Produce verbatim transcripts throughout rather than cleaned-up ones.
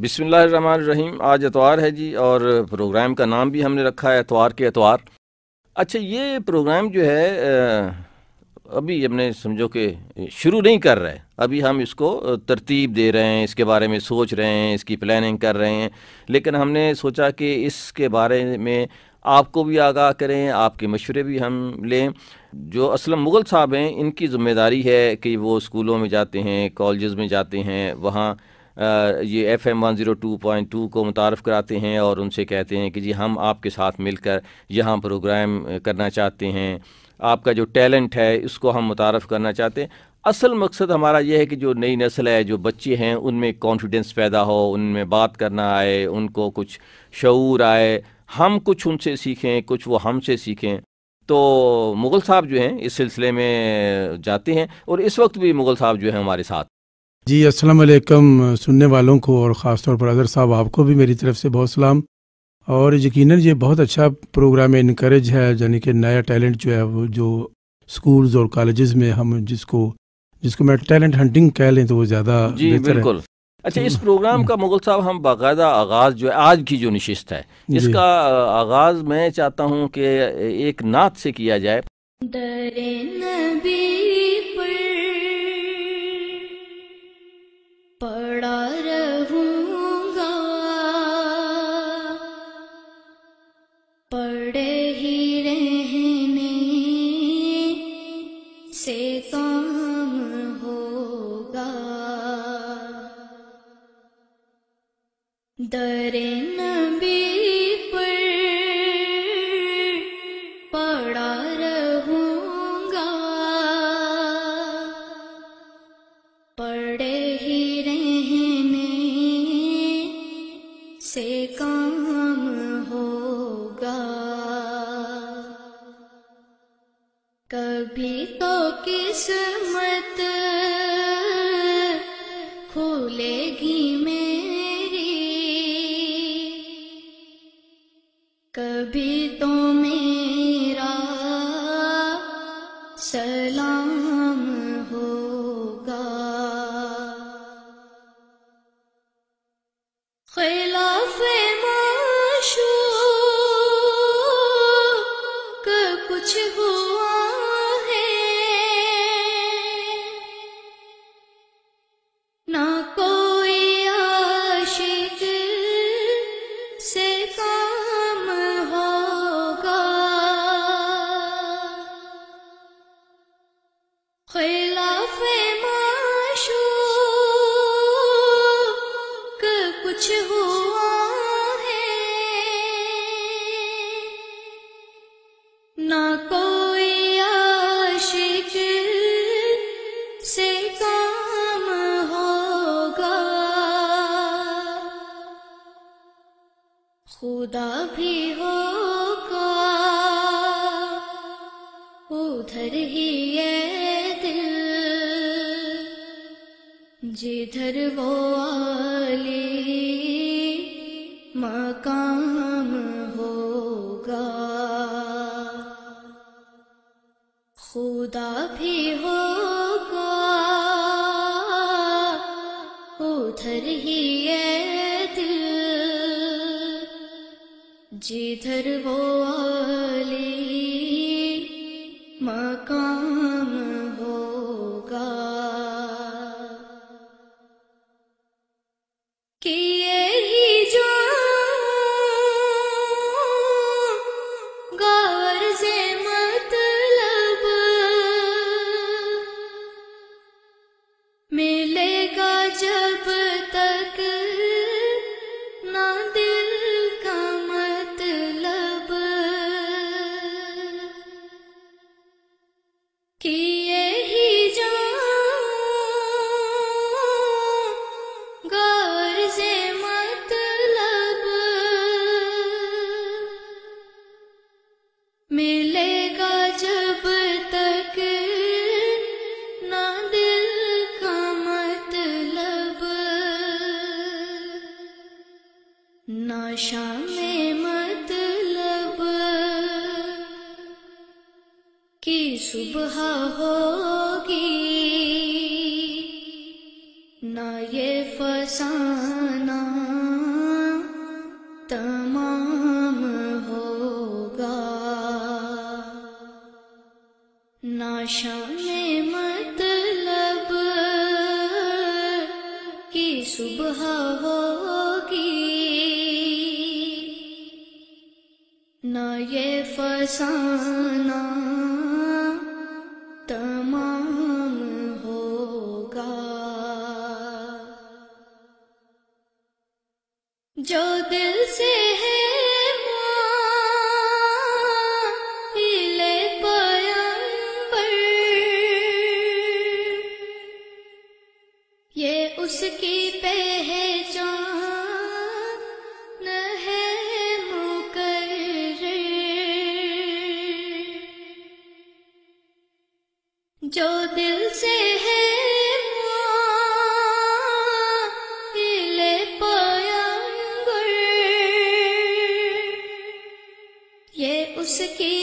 بسم اللہ الرحمن الرحیم. آج اتوار ہے جی، اور پروگرام کا نام بھی ہم نے رکھا ہے اتوار کے اتوار. اچھا، یہ پروگرام جو ہے ابھی ہم نے سمجھو کہ شروع نہیں کر رہے، ابھی ہم اس کو ترتیب دے رہے ہیں، اس کے بارے میں سوچ رہے ہیں، اس کی پلاننگ کر رہے ہیں. لیکن ہم نے سوچا کہ اس کے بارے میں آپ کو بھی آگاہ کریں، آپ کے مشورے بھی ہم لیں. جو اسلم مغل صاحب ہیں، ان کی ذمہ داری ہے کہ وہ اسکولوں میں جاتے ہیں، کالجز میں جاتے ہیں، وہاں یہ F M one zero two point two کو متعارف کراتے ہیں اور ان سے کہتے ہیں کہ جی ہم آپ کے ساتھ مل کر یہاں پروگرام کرنا چاہتے ہیں، آپ کا جو ٹیلنٹ ہے اس کو ہم متعارف کرنا چاہتے ہیں. اصل مقصد ہمارا یہ ہے کہ جو نئی نسل ہے، جو بچے ہیں، ان میں کانفیڈنس پیدا ہو، ان میں بات کرنا آئے، ان کو کچھ شعور آئے، ہم کچھ ان سے سیکھیں، کچھ وہ ہم سے سیکھیں. تو مغل صاحب جو ہیں اس سلسلے میں جاتے ہیں، اور اس وقت بھی مغل صاحب جو ہیں ہمارے ساتھ. جی السلام علیکم سننے والوں کو، اور خاص طور پر اظہر صاحب آپ کو بھی میری طرف سے بہت سلام. اور یقیناً یہ بہت اچھا پروگرام انکریج ہے، یعنی کہ نیا ٹیلنٹ جو ہے وہ جو سکولز اور کالجز میں ہم جس کو جس کو میں ٹیلنٹ ہنٹنگ کہہ لیں تو وہ زیادہ جی بہتر ہے. بالکل. اچھا، اس پروگرام کا مغل صاحب ہم باقاعدہ آغاز جو ہے آج کی جو نشست ہے اس جی کا آغاز میں چاہتا ہوں کہ ایک نعت سے کیا جائے. در نبی پر پڑا رہوں گا، پڑے ہی رہنے سے کام ہوگا. در نبی پر پڑا رہوں گا، پڑے ہی رہنے سے کام ہوگا. کبھی تو قسمت کھلے گی میری، کبھی تو میرا سلام ہوگا. خلاف معشوق کچھ ہوا ہے، نہ کوئی عاشق سے کام ہوگا. خلاف معشوق کچھ ہوا ہے، نہ کوئی عاشق سے کام ہوگا. خدا بھی ہوگا ادھر ہی یہ دل جدھر وہ عالی مقام ہوگا. خدا بھی ہوگا ادھر ہی یہ دل جدھر وہ عالی مقام ہوگا. کیے ہی جاؤں گا عرض مطلب، ملے گا جب تک نہ دل کا مطلب. کیے ہی جاؤں گا عرض مطلب، ملے گا جب تک نہ دل کا مطلب. نہ شام مطلب کی صبح ہوگی، نہ یہ فسانہ تمام ہوگا، ناشا میں مطلب کی صبح ہوگی، نہ یہ فسانہ تمام ہوگا، جو دل سے ہے مائل پیغمبر، یہ اس کی پہچان ہے مقرر، جو دل سے ہے مائل پیغمبر، یہ اس کی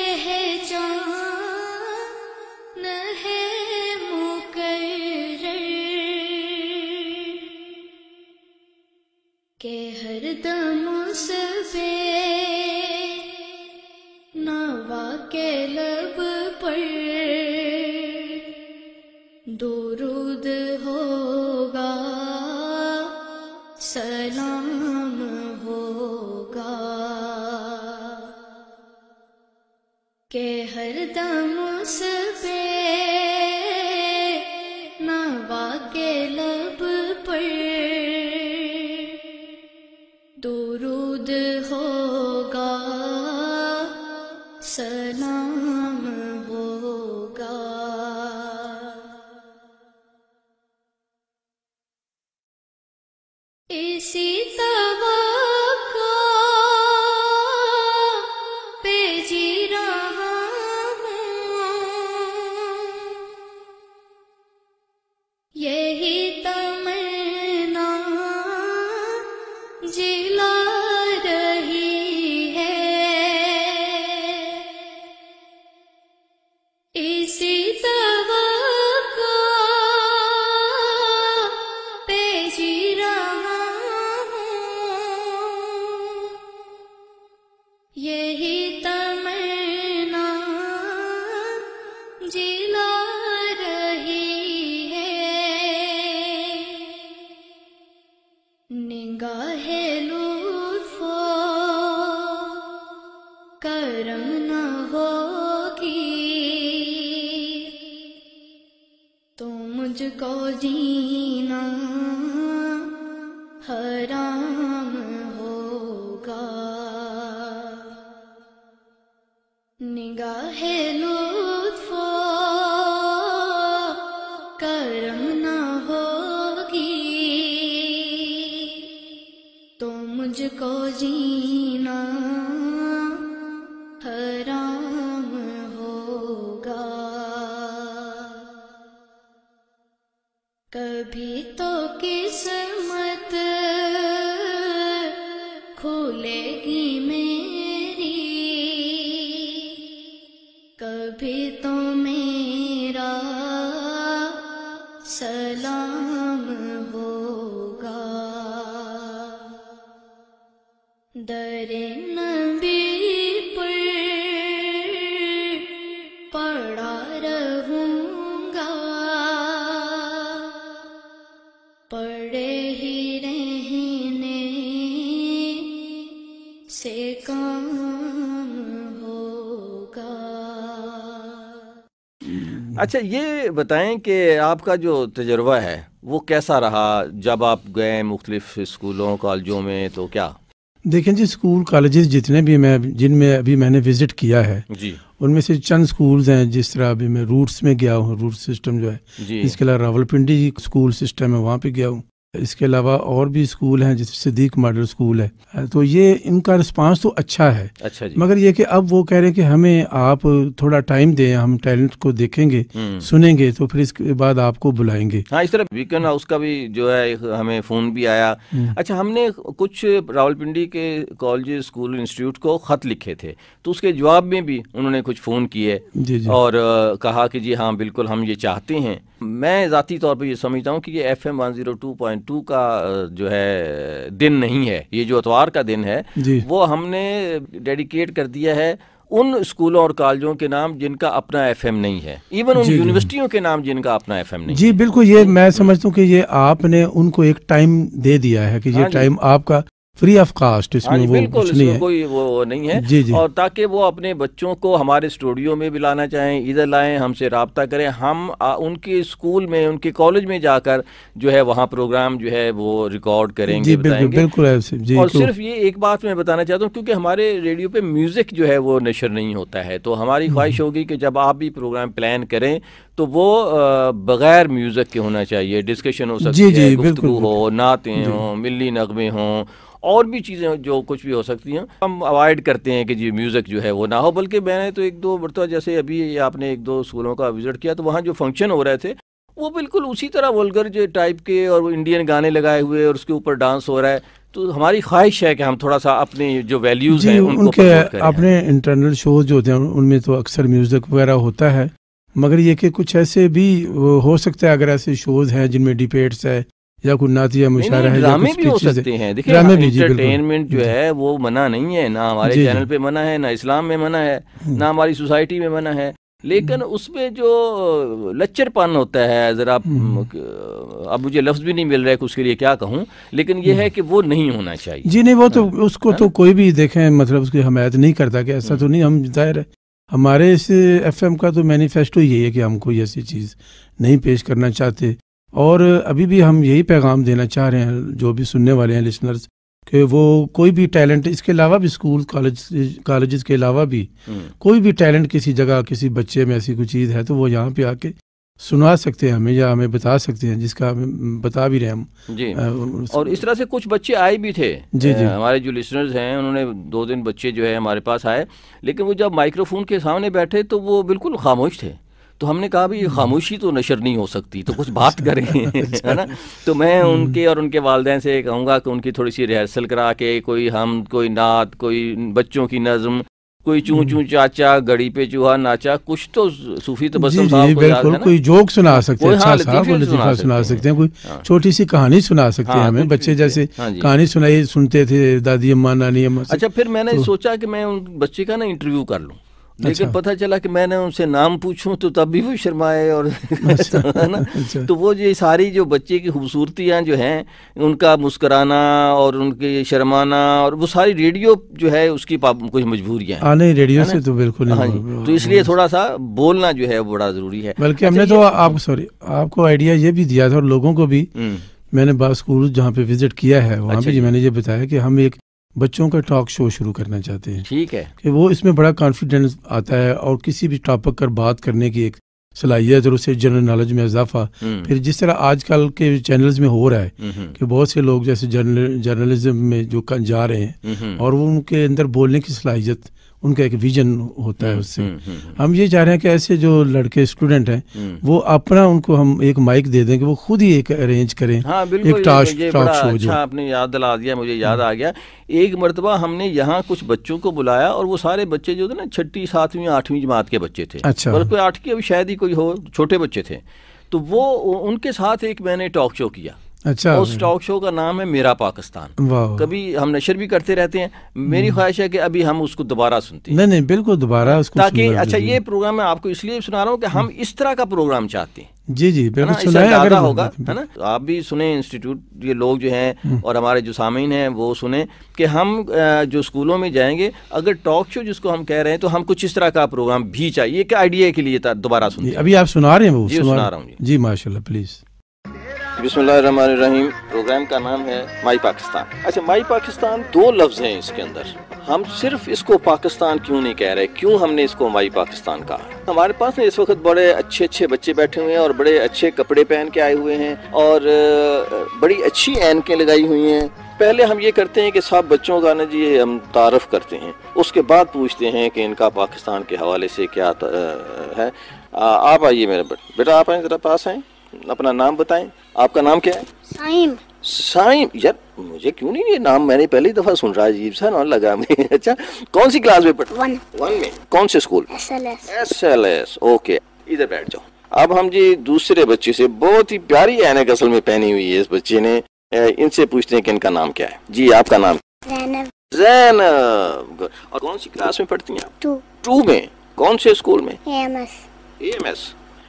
پہچان ہے مقرر، کہ ہر دم اس پہ نوا کے لب پر درود ہوگا، سلام ہوگا، کہ ہر دم اس پہ نوا کے لب پر درود ہوگا، سلام ہوگا۔ اسی توقع پہ جی رہا ہوں، یہی تمنا جلا رہی ہے، اسی توقع پہ جی رہا ہوں، یہی تمنا جلا رہی ہے، نگاہ لطف و کرم نہ ہوگی تو مجھ کو جینا حرام ہوگا، نگاہ لطف و کرم نہ ہوگی تو مجھ کو جینا حرام ہوگا، کبھی تو قسمت کھلے گی میری، کبھی تو میرا سلام ہوگا، در نبی پر پڑا رہوں گا، پڑے ہی رہنے سے کام ہوگا۔ اچھا یہ بتائیں کہ آپ کا جو تجربہ ہے وہ کیسا رہا جب آپ گئے مختلف اسکولوں کالجوں میں؟ تو کیا دیکھیں جی، اسکول کالجز جتنے بھی میں جن میں ابھی میں نے وزٹ کیا ہے جی ان میں سے چند اسکولز ہیں، جس طرح ابھی میں روٹس میں گیا ہوں، روٹ سسٹم جو ہے جی اس کے علاوہ راول پنڈی اسکول سسٹم ہے وہاں پہ گیا ہوں، اس کے علاوہ اور بھی اسکول ہیں جیسے صدیق ماڈل اسکول ہے، تو یہ ان کا رسپانس تو اچھا ہے، اچھا جی مگر یہ کہ اب وہ کہہ رہے ہیں کہ ہمیں آپ تھوڑا ٹائم دیں، ہم ٹیلنٹ کو دیکھیں گے ہم۔ سنیں گے تو پھر اس کے بعد آپ کو بلائیں گے۔ ہاں اس طرح ویکن ہاؤس کا بھی جو ہے ایک ہمیں فون بھی آیا۔ اچھا ہم نے کچھ راولپنڈی کے کالج اسکول انسٹیٹیوٹ کو خط لکھے تھے تو اس کے جواب میں بھی انہوں نے کچھ فون کیے جی جی اور کہا کہ جی ہاں بالکل ہم یہ چاہتے ہیں۔ میں ذاتی طور پہ یہ سمجھتا ہوں کہ یہ F M one zero two point two کا جو ہے دن نہیں ہے، یہ جو اتوار کا دن ہے جی وہ ہم نے ڈیڈیکیٹ کر دیا ہے ان اسکولوں اور کالجوں کے نام جن کا اپنا ایف ایم نہیں ہے، ایون ان جی جی یونیورسٹیوں کے نام جن کا اپنا ایف ایم نہیں جی ہے۔ بالکل، یہ میں سمجھتا ہوں کہ یہ آپ نے ان کو ایک ٹائم دے دیا ہے کہ یہ ہاں جی، ٹائم آپ کا فری آف کاسٹ، اس ہاں میں جی وہ بالکل، کچھ اس نہیں میں ہے۔ کوئی وہ نہیں ہے، جی جی اور تاکہ وہ اپنے بچوں کو ہمارے اسٹوڈیو میں بھی لانا چاہیں، ادھر لائیں، ہم سے رابطہ کریں، ہم آ, ان کے اسکول میں، ان کے کالج میں جا کر جو ہے وہاں پروگرام جو ہے وہ ریکارڈ کریں جی گے، بالکل بتائیں گے۔ بالکل ایسے جی اور کیوں صرف یہ ایک بات میں بتانا چاہتا ہوں، کیونکہ ہمارے ریڈیو پہ میوزک جو ہے وہ نشر نہیں ہوتا ہے، تو ہماری خواہش ہوگی کہ جب آپ بھی پروگرام پلان کریں تو وہ بغیر میوزک کے ہونا چاہیے، ڈسکشن ہو جی سکتی ہے، جی بالکل گفتگو ہو، بالکل نعتیں جی ہوں، ملی نغمے ہوں، اور بھی چیزیں جو کچھ بھی ہو سکتی ہیں، ہم اوائڈ کرتے ہیں کہ جی میوزک جو ہے وہ نہ ہو۔ بلکہ میں نے تو ایک دو مرتبہ، جیسے ابھی آپ نے ایک دو اسکولوں کا وزٹ کیا، تو وہاں جو فنکشن ہو رہے تھے وہ بالکل اسی طرح ولگر جو ٹائپ کے، اور وہ انڈین گانے لگائے ہوئے اور اس کے اوپر ڈانس ہو رہا ہے۔ تو ہماری خواہش ہے کہ ہم تھوڑا سا اپنے جو ویلیوز جی ہیں ان ان کو کے پروموٹ کریں۔ اپنے انٹرنل شوز جو ہوتے ہیں ان میں تو اکثر میوزک وغیرہ ہوتا ہے، مگر یہ کہ کچھ ایسے بھی ہو سکتا ہے، اگر ایسے شوز ہیں جن میں ڈیبیٹس ہے یا کوئی نعتیہ نہیں مشاعرہ نہیں، ہے یا ڈرامے کچھ بھی ہو چیزیں، سکتے ہیں، دیکھیں ڈرامے بھی جی بالکل انٹرٹینمنٹ جو جی ہے وہ منع نہیں ہے، نہ ہمارے جی جی چینل پہ منع ہے، نہ اسلام میں منع ہے، نہ ہماری سوسائٹی میں منع ہے، لیکن اس میں جو لچر پن ہوتا ہے ذرا، اب مجھے لفظ بھی نہیں مل رہا ہے کہ اس کے لیے کیا کہوں، لیکن یہ ہے کہ وہ نہیں ہونا چاہیے۔ جی نہیں، وہ تو اس کو تو کوئی بھی دیکھیں، مطلب اس کی حمایت نہیں کرتا کہ ایسا تو نہیں، ہم ظاہر ہے ہمارے اس ایف ایم کا تو مینیفیسٹو یہی ہے کہ ہم کوئی ایسی چیز نہیں پیش کرنا چاہتے، اور ابھی بھی ہم یہی پیغام دینا چاہ رہے ہیں جو بھی سننے والے ہیں لسنرز، کہ وہ کوئی بھی ٹیلنٹ، اس کے علاوہ بھی اسکول کالج کالجز کے علاوہ بھی کوئی بھی ٹیلنٹ کسی جگہ کسی بچے میں ایسی کوئی چیز ہے تو وہ یہاں پہ آ کے سنا سکتے ہیں ہمیں، یا ہمیں بتا سکتے ہیں، جس کا ہمیں بتا بھی رہے ہم جی۔ اور اس طرح سے کچھ بچے آئے بھی تھے، جی جی ہمارے جو لسنرز ہیں انہوں نے دو دن بچے جو ہے ہمارے پاس آئے، لیکن وہ جب مائکرو فون کے سامنے بیٹھے تو وہ بالکل خاموش تھے، تو ہم نے کہا بھی خاموشی تو نشر نہیں ہو سکتی، تو کچھ بات کریں، ہے نا۔ تو میں ان کے اور ان کے والدین سے کہوں گا کہ ان کی تھوڑی سی ریہرسل کرا کے، کوئی ہم، کوئی نعت، کوئی بچوں کی نظم، کوئی چوں چوں چاچا گڑی پہ چوہا ناچا، کچھ تو صوفی جی تبسم جی صاحب کو یاد بالکل، ہے نا، کوئی جوک سنا سکتے ہیں، کوئی ہاں اچھا صاحب کوئی لطیفے لطیفہ سنا سکتے ہیں، کوئی چھوٹی سی کہانی سنا سکتے ہیں ہاں ہمیں، کچھ بچے بھی، جیسے ہاں جی۔ کہانی سنائی سنتے تھے دادی اماں نانی اماں سے۔ اچھا، پھر میں نے تو سوچا کہ میں ان بچے کا نا انٹرویو کر لوں، لیکن اچھا پتہ چلا کہ میں نے ان سے نام پوچھوں تو تب بھی وہ شرمائے، اور اچھا ہے نا۔ اچھا تو وہ یہ ساری جو بچے کی خوبصورتیاں جو ہیں، ان کا مسکرانا اور ان کے شرمانا، اور وہ ساری ریڈیو جو ہے اس کی پاب- کچھ مجبوریاں ہیں، ہاں نہیں، ریڈیو ہے نا۔ سے تو بالکل ہاں جی، نہیں، تو اس لیے تھوڑا سا بولنا جو ہے وہ بڑا ضروری ہے۔ بلکہ ہم اچھا نے تو یہ- آپ سوری آپ کو آئیڈیا یہ بھی دیا تھا، اور لوگوں کو بھی، ہم، میں نے بعض اسکول جہاں پہ وزٹ کیا ہے وہاں اچھا پہ جی، میں نے یہ بتایا کہ ہم ایک بچوں کا ٹاک شو شروع کرنا چاہتے ہیں، ٹھیک ہے، کہ وہ اس میں بڑا کانفیڈنس آتا ہے، اور کسی بھی ٹاپک پر بات کرنے کی ایک صلاحیت، اور اسے جنرل نالج میں اضافہ۔ ہم، پھر جس طرح آج کل کے چینلز میں ہو رہا ہے ہم، ہم، کہ بہت سے لوگ جیسے جرنل جرنلزم میں جو جا رہے ہیں، ہم، اور وہ ان کے اندر بولنے کی صلاحیت، ان کا ایک ویژن ہوتا ہے اس سے۔ ہم، ہم، ہم یہ چاہ رہے ہیں کہ ایسے جو لڑکے اسٹوڈنٹ ہیں ہم۔ وہ اپنا، ان کو ہم ایک مائک دے دیں کہ وہ خود ہی ایک ارینج کریں، ہاں بالکل، ایک ٹاک یہ- یہ ٹاک بڑا شو جو۔ اچھا آپ نے یاد دلا دیا، مجھے یاد آ گیا، ایک مرتبہ ہم نے یہاں کچھ بچوں کو بلایا، اور وہ سارے بچے جو تھے نا چھٹی ساتویں آٹھویں جماعت کے بچے تھے، اچھا اور کوئی آٹھ کی ابھی شاید ہی کوئی ہو، چھوٹے بچے تھے، تو وہ ان کے ساتھ ایک میں نے ٹاک شو کیا، اچھا، اور اس ٹاک شو کا نام ہے میرا پاکستان۔ واہ، کبھی ہم نشر بھی کرتے رہتے ہیں، میری خواہش ہے کہ ابھی ہم اس کو دوبارہ سنتے ہیں، نہیں نہیں بالکل دوبارہ اس کو تاکہ سننا اچھا، ضروری ہے۔ یہ پروگرام میں آپ کو اس لیے سنا رہا ہوں کہ ہم اس طرح کا پروگرام چاہتے ہیں، جی جی ہے نا، بالکل اس سے سنائیں، اندازہ اگر ہوگا، ہے نا۔ آپ بھی سنیں، انسٹیٹیوٹ یہ لوگ جو ہیں اور ہمارے جو سامعین ہیں وہ سنیں کہ ہم جو اسکولوں میں جائیں گے، اگر ٹاک شو جس کو ہم کہہ رہے ہیں، تو ہم کچھ اس طرح کا پروگرام بھی چاہیے کہ آئیڈیا کے لیے دوبارہ سنتے ہیں۔ ابھی آپ سنا رہے ہیں وہ؟ جی سنا رہا ہوں جی۔ جی ماشاء اللہ، پلیز۔ بسم اللہ الرحمن الرحیم، پروگرام کا نام ہے مائی پاکستان۔ اچھا، مائی پاکستان دو لفظ ہیں اس کے اندر، ہم صرف اس کو پاکستان کیوں نہیں کہہ رہے، کیوں ہم نے اس کو مائی پاکستان کہا؟ ہمارے پاس اس وقت بڑے اچھے اچھے بچے بیٹھے ہوئے ہیں، اور بڑے اچھے کپڑے پہن کے آئے ہوئے ہیں، اور بڑی اچھی اینکیں لگائی ہوئی ہیں۔ پہلے ہم یہ کرتے ہیں کہ سب بچوں کا نا جی ہم تعارف کرتے ہیں، اس کے بعد پوچھتے ہیں کہ ان کا پاکستان کے حوالے سے کیا ہے۔ آپ آئیے میرے بیٹا، آپ آئیں ذرا پاس آئیں، اپنا نام بتائیں، آپ کا نام کیا ہے؟ سائم سائم، یار مجھے کیوں نہیں یہ نام میں نے پہلی دفعہ سن رہا، عجیب سا نام لگا مجھے۔ اچھا، کون سی کلاس میں پڑھتے؟ ون ون میں، کون سے school? S L S S L S, okay, ادھر بیٹھ جاؤ۔ اب ہم جی دوسرے بچے سے، بہت ہی پیاری اینک اصل میں پہنی ہوئی ہے اس بچے نے، ان سے پوچھتے ہیں کہ ان کا نام کیا ہے. جی آپ کا نام؟ زینب. زینب. اور کون سی کلاس میں پڑھتی ہیں آپ؟ ٹو. ٹو میں. کون سے اسکول میں؟ A M S. A M S.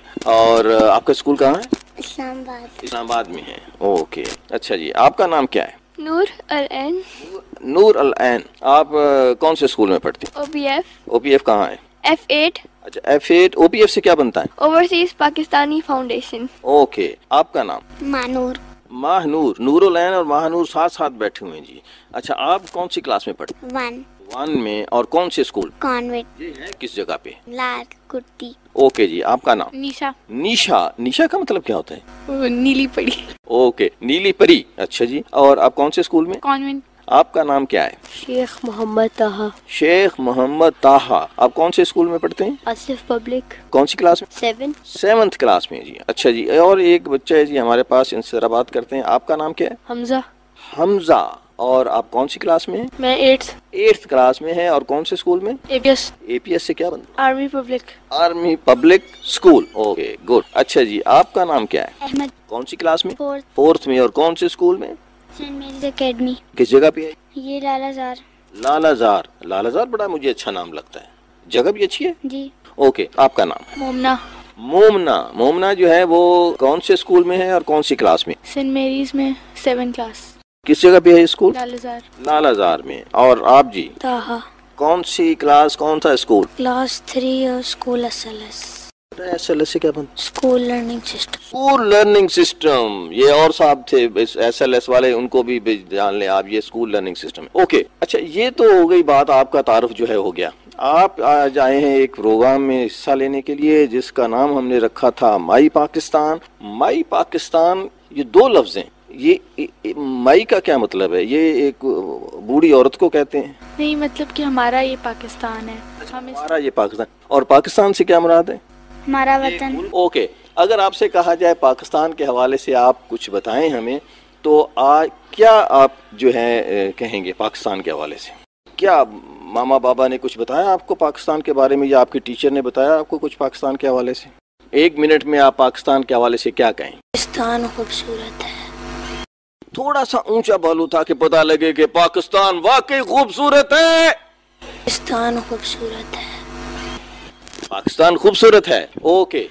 اور آپ کا اسکول کہاں ہے؟ اسلام آباد. اسلام آباد میں ہے. اوکے اچھا جی. آپ کا نام کیا ہے؟ نور العین. نور العین. آپ کون سے اسکول میں پڑھتی ہیں؟ او پی ایف. او پی ایف کہاں ہے؟ F eight. اچھا F eight. O P F سے کیا بنتا ہے؟ Overseas Pakistani foundation. اوکے. آپ کا نام؟ مانور. ماہ نور. نور العین اور ماہ نور ساتھ ساتھ بیٹھے ہوئے ہیں جی. اچھا آپ کون سی کلاس میں پڑھتے ہیں؟ ون. ون میں. اور کون سے اسکول؟ کانوینٹ. یہ ہے کس جگہ پہ؟ لال کرتی. اوکے جی. آپ کا نام؟ نیشا. نیشا. نیشا کا مطلب کیا ہوتا ہے؟ نیلی پڑی. اوکے نیلی پری. اچھا جی. اور آپ کون سے اسکول میں؟ کانوینٹ. آپ کا نام کیا ہے؟ شیخ محمد طاہا. شیخ محمد طاہا. آپ کون سے اسکول میں پڑھتے ہیں؟ آصف پبلک. کون سی کلاس میں؟ سیون. سیونتھ کلاس میں جی. اچھا جی. اور ایک بچہ ہے جی ہمارے پاس, ان سے ذرا بات کرتے ہیں. آپ کا نام کیا ہے؟ حمزہ. حمزہ. اور آپ کون سی کلاس میں ہیں؟ میں ایٹھ. ایٹھ کلاس میں ہے. اور کون سے اسکول میں؟ اے پی ایس. اے پی ایس سے کیا بنتا؟ Army public. Army public school. Okay good. اچھا جی. آپ کا نام کیا ہے؟ احمد. کون سی کلاس میں؟ فورتھ. فورتھ میں. اور کون سے اسکول میں؟ Saint Mary's academy. کس جگہ پہ ہے؟ یہ لالا زار. لالا زار. لالا زار بڑا مجھے اچھا نام لگتا ہے. جگہ بھی اچھی ہے. جی. اوکے. آپ کا نام؟ مومنا. مومنا. مومنا جو ہے وہ کون سے اسکول میں ہے اور کون سی کلاس میں؟ سینٹ میریز میں سیون کلاس. کس جگہ پہ ہے اسکول؟ لال زار. لالا زار میں. اور آپ جی؟ طاہا. کون سی کلاس, کون سا اسکول؟ کلاس تھری اور school S L S. S L S سے کیا بنتا؟ School learning system. School learning system. یہ اور صاحب تھے ایس ایل ایس والے, ان کو بھی جان لیں آپ. یہ اسکول لرننگ سسٹم. اوکے اچھا. یہ تو ہو گئی بات, آپ کا تعارف جو ہے ہو گیا. آپ آج آئے ہیں ایک پروگرام میں حصہ لینے کے لیے جس کا نام ہم نے رکھا تھا مائی پاکستان. مائی پاکستان یہ دو لفظ ہیں. یہ مائی کا کیا مطلب ہے؟ یہ ایک بوڑھی عورت کو کہتے ہیں؟ نہیں, مطلب کہ ہمارا یہ پاکستان ہے. ہمارا یہ پاکستان. اور پاکستان سے کیا مراد ہے؟ ہمارا وطن. اوکے. اگر آپ سے کہا جائے پاکستان کے حوالے سے آپ کچھ بتائیں ہمیں, تو آج کیا آپ جو ہے کہیں گے پاکستان کے حوالے سے؟ کیا ماما بابا نے کچھ بتایا آپ کو پاکستان کے بارے میں, یا آپ کے ٹیچر نے بتایا آپ کو کچھ پاکستان کے حوالے سے؟ ایک منٹ میں آپ پاکستان کے حوالے سے کیا کہیں؟ پاکستان خوبصورت ہے. تھوڑا سا اونچا بولو تاکہ پتہ لگے کہ پاکستان واقعی خوبصورت ہے. پاکستان خوبصورت ہے. پاکستان خوبصورت ہے. اوکے.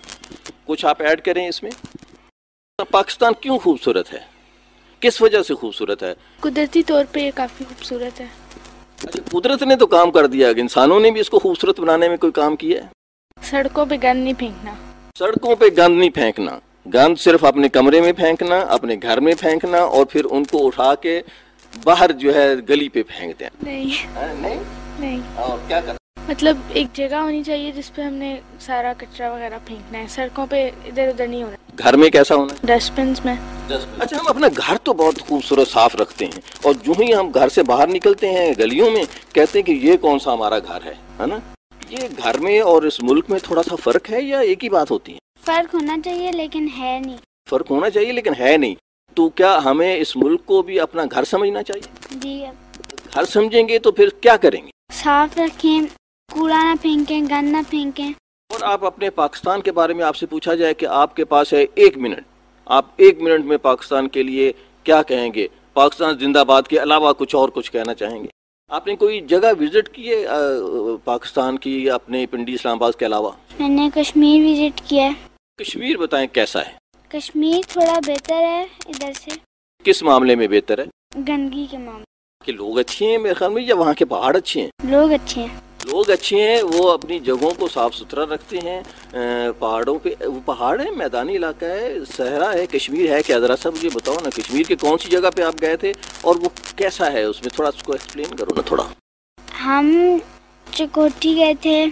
کچھ آپ ایڈ کریں اس میں. پاکستان کیوں خوبصورت ہے, کس وجہ سے خوبصورت ہے؟ قدرتی طور پہ یہ کافی خوبصورت ہے. اچھا قدرت نے تو کام کر دیا, انسانوں نے بھی اس کو خوبصورت بنانے میں کوئی کام کیا ہے؟ سڑکوں پہ گند نہیں پھینکنا. سڑکوں پہ گند نہیں پھینکنا. گند صرف اپنے کمرے میں پھینکنا, اپنے گھر میں پھینکنا, اور پھر ان کو اٹھا کے باہر جو ہے گلی پہ پھینکتے ہیں. نہیں نہیں نہیں اور کیا کرنا؟ مطلب ایک جگہ ہونی چاہیے جس پہ ہم نے سارا کچرا وغیرہ پھینکنا ہے. سڑکوں پہ ادھر ادھر نہیں ہونا. گھر میں کیسا ہونا ہے؟ ڈسٹ بنس میں. اچھا ہم اپنا گھر تو بہت خوبصورت صاف رکھتے ہیں, اور جو ہی ہم گھر سے باہر نکلتے ہیں گلیوں میں کہتے ہیں کہ یہ کون سا ہمارا گھر ہے, ہے نا. یہ گھر میں اور اس ملک میں تھوڑا سا فرق ہے یا ایک ہی بات ہوتی ہے؟ فرق ہونا چاہیے لیکن ہے نہیں. فرق ہونا چاہیے لیکن ہے نہیں. تو کیا ہمیں اس ملک کو بھی اپنا گھر سمجھنا چاہیے؟ جی. گھر سمجھیں گے تو پھر کیا کریں گے؟ صاف رکھیں, کوڑا نہ پھینکیں, گند نہ پھینکیں. اور آپ اپنے پاکستان کے بارے میں آپ سے پوچھا جائے کہ آپ کے پاس ہے ایک منٹ, آپ ایک منٹ میں پاکستان کے لیے کیا کہیں گے؟ پاکستان زندہ باد کے علاوہ کچھ اور کچھ کہنا چاہیں گے؟ آپ نے کوئی جگہ وزٹ کی ہے پاکستان کی اپنے پنڈی اسلام آباد کے علاوہ؟ میں نے کشمیر وزٹ کیا ہے. کشمیر بتائیں کیسا ہے؟ کشمیر تھوڑا بہتر ہے ادھر سے. کس معاملے میں بہتر ہے؟ گندگی کے معاملے. کہ لوگ اچھے ہیں میرے خیال میں, یا وہاں کے پہاڑ اچھے ہیں؟ لوگ اچھے ہیں. لوگ اچھے ہیں, وہ اپنی جگہوں کو صاف ستھرا رکھتے ہیں. پہاڑوں پہ وہ پہاڑ ہے, میدانی علاقہ ہے, صحرا ہے, کشمیر ہے کیا؟ ذرا سا مجھے بتاؤ نا, کشمیر کے کون سی جگہ پہ آپ گئے تھے اور وہ کیسا ہے, اس میں تھوڑا اس کو ایکسپلین کرو نا تھوڑا. ہم چکوٹھی گئے تھے,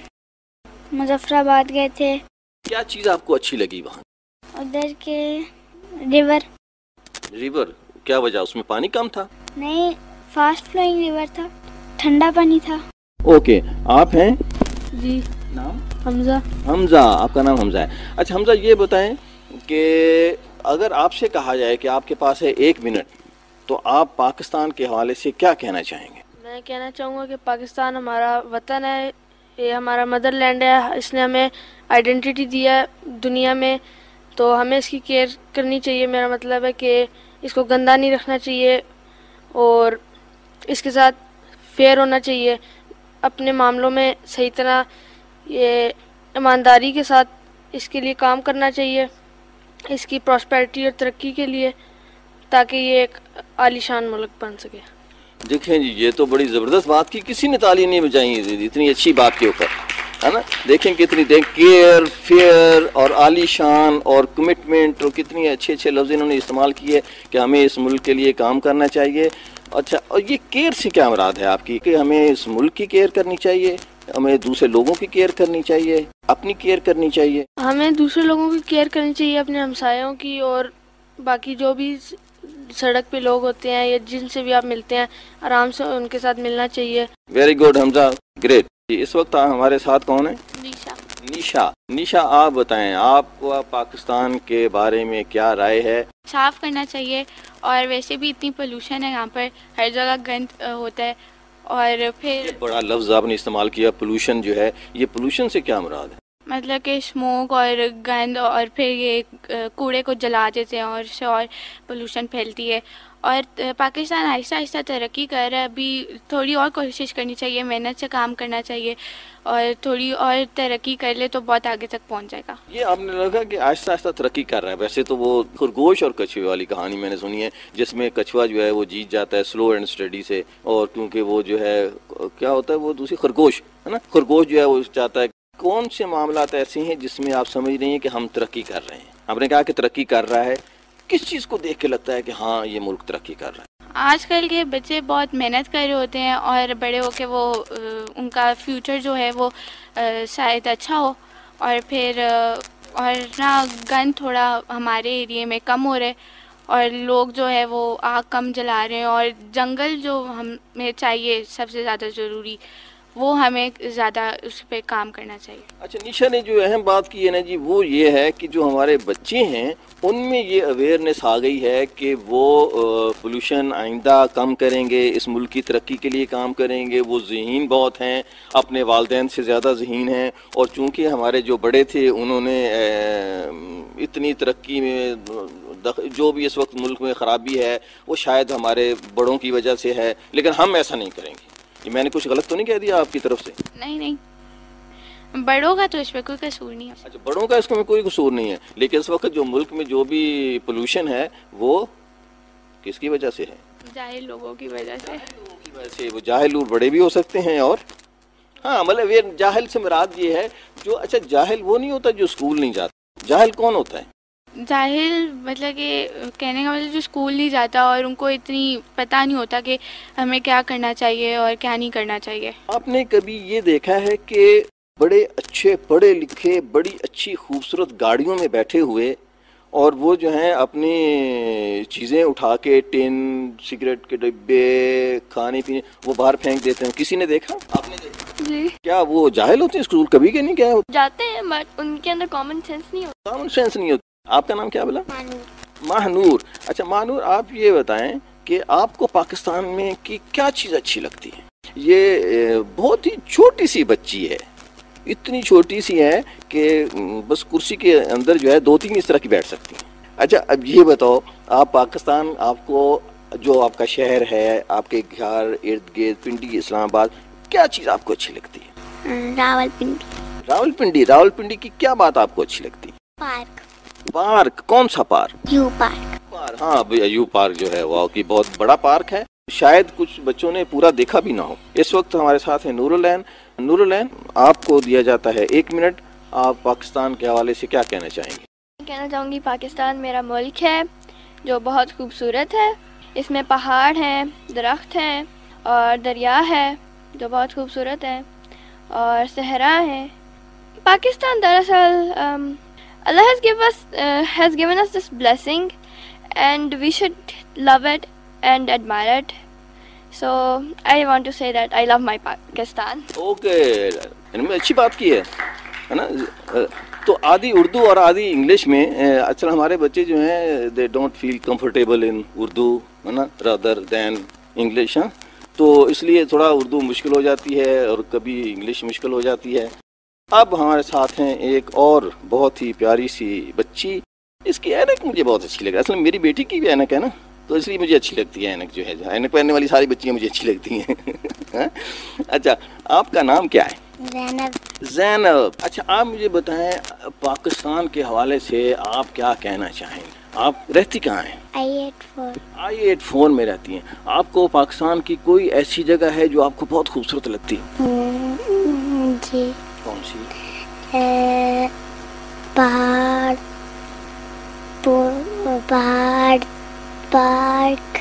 مظفر آباد گئے تھے. کیا چیز آپ کو اچھی لگی وہاں؟ ادھر کے ریور. ریور کیا وجہ, اس میں پانی کم تھا؟ نہیں, فاسٹ فلوئنگ ریور تھا, ٹھنڈا پانی تھا. اوکے. آپ ہیں؟ جی. نام؟ حمزہ. حمزہ. آپ کا نام حمزہ ہے. اچھا حمزہ یہ بتائیں کہ اگر آپ سے کہا جائے کہ آپ کے پاس ہے ایک منٹ, تو آپ پاکستان کے حوالے سے کیا کہنا چاہیں گے؟ میں کہنا چاہوں گا کہ پاکستان ہمارا وطن ہے, یہ ہمارا مدر لینڈ ہے, اس نے ہمیں آئیڈینٹی دیا ہے دنیا میں, تو ہمیں اس کی کیئر کرنی چاہیے. میرا مطلب ہے کہ اس کو گندا نہیں رکھنا چاہیے اور اس کے ساتھ فیئر ہونا چاہیے، اپنے معاملوں میں صحیح طرح یہ ایمانداری کے ساتھ اس کے لیے کام کرنا چاہیے، اس کی پراسپیرٹی اور ترقی کے لیے، تاکہ یہ ایک عالی شان ملک بن سکے۔ دیکھیں جی، یہ تو بڑی زبردست بات کی، کسی نے تالی نہیں بجائی اتنی اچھی بات کے اوپر، ہے نا؟ دیکھیں کتنی دیکھ کیئر، فیئر اور عالی شان اور کمٹمنٹ، اور کتنی اچھے اچھے لفظ انہوں نے استعمال کیے کہ ہمیں اس ملک کے لیے کام کرنا چاہیے۔ اچھا، اور یہ کیئر سے کیا مراد ہے آپ کی؟ کہ ہمیں اس ملک کی کیئر کرنی چاہیے، ہمیں دوسرے لوگوں کی کیئر کرنی چاہیے، اپنی کیئر کرنی چاہیے؟ ہمیں دوسرے لوگوں کی کیئر کرنی چاہیے، اپنے ہمسایوں کی، اور باقی جو بھی سڑک پہ لوگ ہوتے ہیں یا جن سے بھی آپ ملتے ہیں، آرام سے ان کے ساتھ ملنا چاہیے۔ Very good Hamza, great. اس وقت ہمارے ساتھ کون ہے؟ نیشا۔ نیشا، نیشا آپ بتائیں، آپ کو پاکستان کے بارے میں کیا رائے ہے؟ صاف کرنا چاہیے، اور ویسے بھی اتنی پولوشن ہے یہاں پر، ہر جگہ گند ہوتا ہے، اور پھر بڑا لفظ آپ نے استعمال کیا، پولوشن جو ہے، یہ پولوشن سے کیا مراد ہے؟ مطلب کہ اسموک اور گند، اور پھر یہ کوڑے کو جلا دیتے ہیں اور اس سے اور پولوشن پھیلتی ہے۔ اور پاکستان آہستہ آہستہ ترقی کر رہا ہے، ابھی تھوڑی اور کوشش کرنی چاہیے، محنت سے کام کرنا چاہیے، اور تھوڑی اور ترقی کر لے تو بہت آگے تک پہنچ جائے گا۔ یہ آپ نے لگا کہ آہستہ آہستہ ترقی کر رہا ہے، ویسے تو وہ خرگوش اور کچھوے والی کہانی میں نے سنی ہے، جس میں کچھوا جو ہے وہ جیت جاتا ہے سلو اینڈ اسٹڈی سے، اور کیونکہ وہ جو ہے کیا ہوتا ہے، وہ دوسری خرگوش ہے نا، خرگوش جو ہے وہ چاہتا ہے۔ کون سے معاملات ایسے ہیں جس میں آپ سمجھ رہی ہیں کہ ہم ترقی کر رہے ہیں؟ آپ نے کہا کہ ترقی کر رہا ہے، کس چیز کو دیکھ کے لگتا ہے کہ ہاں یہ ملک ترقی کر رہا ہے؟ آج کل کے بچے بہت محنت کر رہے ہوتے ہیں، اور بڑے ہو کے وہ ان کا فیوچر جو ہے وہ شاید اچھا ہو، اور پھر اور نہ گن تھوڑا ہمارے ایریے میں کم ہو رہے، اور لوگ جو ہے وہ آگ کم جلا رہے ہیں، اور جنگل جو ہمیں چاہیے سب سے زیادہ ضروری، وہ ہمیں زیادہ اس پہ کام کرنا چاہیے۔ اچھا، نیشا نے جو اہم بات کی ہے نا جی، وہ یہ ہے کہ جو ہمارے بچے ہیں ان میں یہ اویئرنیس آ گئی ہے کہ وہ پولوشن آئندہ کم کریں گے، اس ملک کی ترقی کے لیے کام کریں گے، وہ ذہین بہت ہیں، اپنے والدین سے زیادہ ذہین ہیں، اور چونکہ ہمارے جو بڑے تھے انہوں نے اتنی ترقی میں جو بھی اس وقت ملک میں خرابی ہے وہ شاید ہمارے بڑوں کی وجہ سے ہے، لیکن ہم ایسا نہیں کریں گے۔ یہ میں نے کچھ غلط تو نہیں کہہ دیا آپ کی طرف سے؟ نہیں نہیں، بڑوں کا تو اس پہ کوئی قصور نہیں ہے۔ اچھا، بڑوں کا اس میں کوئی قصور نہیں ہے، لیکن اس وقت جو ملک میں جو بھی پولوشن ہے وہ کس کی وجہ سے ہے؟ جاہل لوگوں کی وجہ سے۔ کی وجہ سے، وہ جاہل لوگ بڑے بھی ہو سکتے ہیں، اور ہاں مطلب یہ جاہل سے مراد یہ ہے جو، اچھا جاہل وہ نہیں ہوتا جو اسکول نہیں جاتا، جاہل کون ہوتا ہے؟ جاہل مطلب کہ کہنے کا مطلب جو اسکول نہیں جاتا اور ان کو اتنی پتہ نہیں ہوتا کہ ہمیں کیا کرنا چاہیے اور کیا نہیں کرنا چاہیے۔ آپ نے کبھی یہ دیکھا ہے کہ بڑے اچھے پڑھے لکھے بڑی اچھی خوبصورت گاڑیوں میں بیٹھے ہوئے، اور وہ جو ہیں اپنی چیزیں اٹھا کے، ٹین، سگریٹ کے ڈبے، کھانے پینے، وہ باہر پھینک دیتے ہیں؟ کسی نے دیکھا؟ آپ نے دیکھا؟ جی، کیا وہ جاہل ہوتے ہیں؟ اسکول کبھی کہ نہیں گئے ہوتے؟ جاتے ہیں بٹ ان کے اندر کامن سینس نہیں ہوتا۔ کامن سینس نہیں ہوتا۔ آپ کا نام کیا بولا؟ ماہنور۔ اچھا ماہنور، آپ یہ بتائیں کہ آپ کو پاکستان میں کی کیا چیز اچھی لگتی ہے؟ یہ بہت ہی چھوٹی سی بچی ہے، اتنی چھوٹی سی ہے کہ بس کرسی کے اندر جو ہے دو تین اس طرح کی بیٹھ سکتی ہیں۔ اچھا اب یہ بتاؤ، آپ پاکستان، آپ کو جو آپ کا شہر ہے، آپ کے گھر ارد گرد، پنڈی، اسلام آباد، کیا چیز آپ کو اچھی لگتی ہے؟ راول پنڈی راول پنڈی۔ راول پنڈی کی کیا بات آپ کو اچھی لگتی ہے؟ Park, park? کون سا پارک؟ U park. پارک، ہاں یو پارک جو ہے واو کی بہت بڑا پارک ہے، شاید کچھ بچوں نے پورا دیکھا بھی نہ ہو۔ اس وقت ہمارے ساتھ ہیں نور العین۔ نور العین، آپ کو دیا جاتا ہے ایک منٹ، آپ پاکستان کے حوالے سے کیا کہنا چاہیں گے؟ کہنا چاہوں گی پاکستان میرا ملک ہے جو بہت خوبصورت ہے، اس میں پہاڑ ہیں، درخت ہیں، اور دریا ہے جو بہت خوبصورت ہے، اور صحرا ہے۔ پاکستان دراصل Allah has given us uh, has given us this blessing and we should love it and admire it. So I want to say that I love my Pakistan. Okay, انہوں نے اچھی بات کی ہے ہے نا۔ تو آدھی اردو اور آدھی انگلش میں، اچھا ہمارے بچے جو ہیں they don't feel comfortable in Urdu, ہے نا، رادر دین انگلش، ہاں، تو اس لیے تھوڑا اردو مشکل ہو جاتی ہے اور کبھی انگلش مشکل ہو جاتی ہے۔ اب ہمارے ساتھ ہیں ایک اور بہت ہی پیاری سی بچی، اس کی اینک مجھے بہت اچھی لگ رہی ہے، اصل میری بیٹی کی بھی اینک ہے نا، تو اس لیے مجھے اچھی لگتی ہے اینک جو ہے، اینک پہننے والی ساری بچیاں مجھے اچھی لگتی ہیں. اچھا آپ کا نام کیا ہے؟ زینب. زینب. اچھا آپ مجھے بتائیں پاکستان کے حوالے سے آپ کیا کہنا چاہیں گے؟ آپ رہتی کہاں ہیں؟ I eight four. I eight four میں رہتی ہیں. آپ کو پاکستان کی کوئی ایسی جگہ ہے جو آپ کو بہت خوبصورت لگتی ہے؟ جی. کون سی؟ پہاڑ، پہاڑ، پارک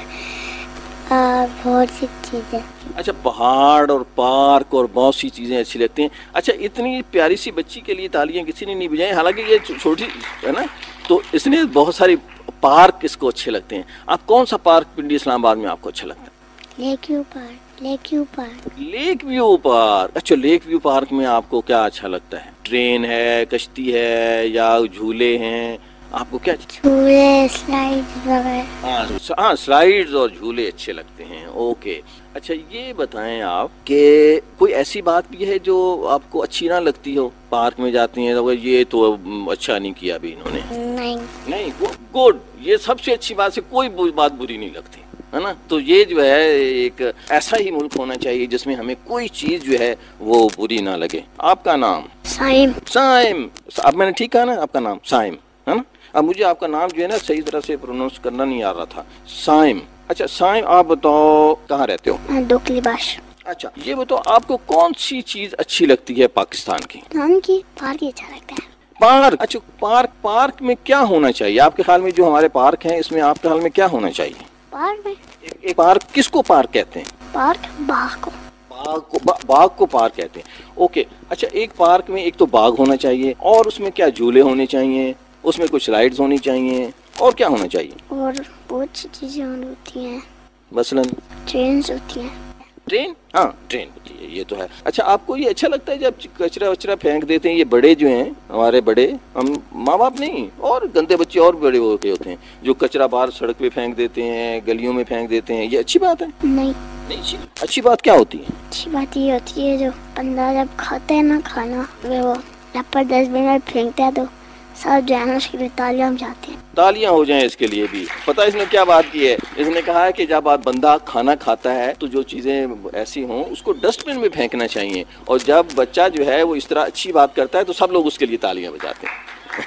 اور بہت سی چیزیں. اچھا پہاڑ اور پارک اور بہت سی چیزیں اچھی لگتی ہیں. اچھا اتنی پیاری سی بچی کے لیے تالیاں کسی نے نہیں بجائیں، حالانکہ یہ چھوٹی ہے نا، تو اس نے بہت ساری پارک اس کو اچھے لگتے ہیں. آپ کون سا پارک پنڈی اسلام آباد میں آپ کو اچھا لگتا ہے؟ Lake view park. Lake view park. Lake view park. اچھا لیک ویو پارک میں آپ کو کیا اچھا لگتا ہے؟ ٹرین ہے، کشتی ہے، یا جھولے ہیں؟ آپ کو کیا؟ جھولے، سلائیڈ وغیرہ. ہاں ہاں سلائیڈز اور جھولے اچھے لگتے ہیں. اوکے. اچھا یہ بتائیں آپ کہ کوئی ایسی بات بھی ہے جو آپ کو اچھی نہ لگتی ہو؟ پارک میں جاتی ہیں تو یہ تو اچھا نہیں کیا ابھی انہوں نے. نہیں نہیں گڈ. یہ سب سے اچھی بات سے کوئی بات بری نہیں لگتی ہے نا. تو یہ جو ہے ایک ایسا ہی ملک ہونا چاہیے جس میں ہمیں کوئی چیز جو ہے وہ بری نہ لگے. آپ کا نام؟ سائم. سائم. اب میں نے ٹھیک کہا نا آپ کا نام سائم ہے نا؟ اب مجھے آپ کا نام جو ہے نا صحیح طرح سے پروننس کرنا نہیں آ رہا تھا. سائم. اچھا سائم آپ بتاؤ کہاں رہتے ہو؟ دوکلی باش. اچھا یہ بتاؤ آپ کو کون سی چیز اچھی لگتی ہے پاکستان کی؟ نام کی پارک اچھا لگتا ہے. پارک. اچھا پارک پارک میں کیا ہونا چاہیے آپ کے خیال میں؟ جو ہمارے پارک ہیں اس میں آپ کے خیال میں کیا ہونا چاہیے؟ پارک میں ایک پارک کس کو پارک کہتے ہیں؟ پارک باغ کو. باغ کو باغ کو پارک کہتے ہیں. اوکے. اچھا ایک پارک میں ایک تو باغ ہونا چاہیے، اور اس میں کیا جھولے ہونے چاہیے، اس میں کچھ رائڈز ہونی چاہیے، اور کیا ہونا چاہیے؟ اور بہت سی چیزیں ہوتی ہیں، مثلاً ٹرینز ہوتی ہیں. ٹرین؟ ہاں ٹرین ہوتی ہے، یہ تو ہے. اچھا آپ کو یہ اچھا لگتا ہے جب کچرا وچرا پھینک دیتے ہیں یہ بڑے جو ہیں ہمارے بڑے، ہم ماں باپ نہیں اور گندے بچے اور بڑے ہوتے ہوتے ہیں جو کچرا باہر سڑک پہ پھینک دیتے ہیں، گلیوں میں پھینک دیتے ہیں، یہ اچھی بات ہے؟ نہیں. نہیں اچھی اچھی بات کیا ہوتی ہے؟ اچھی بات یہ ہوتی ہے جو بندہ جب کھاتا ہے نا کھانا وہ رپر ڈسٹ بن میں پھینکتا ہے تو سب جو ہے نا اس کے لیے تالیاں بجاتے ہیں. تالیاں ہو جائیں اس کے لیے بھی. پتہ اس نے کیا بات کی ہے؟ اس نے کہا ہے کہ جب آپ بندہ کھانا کھاتا ہے تو جو چیزیں ایسی ہوں اس کو ڈسٹ بن میں پھینکنا چاہیے، اور جب بچہ جو ہے وہ اس طرح اچھی بات کرتا ہے تو سب لوگ اس کے لیے تالیاں بجاتے ہیں.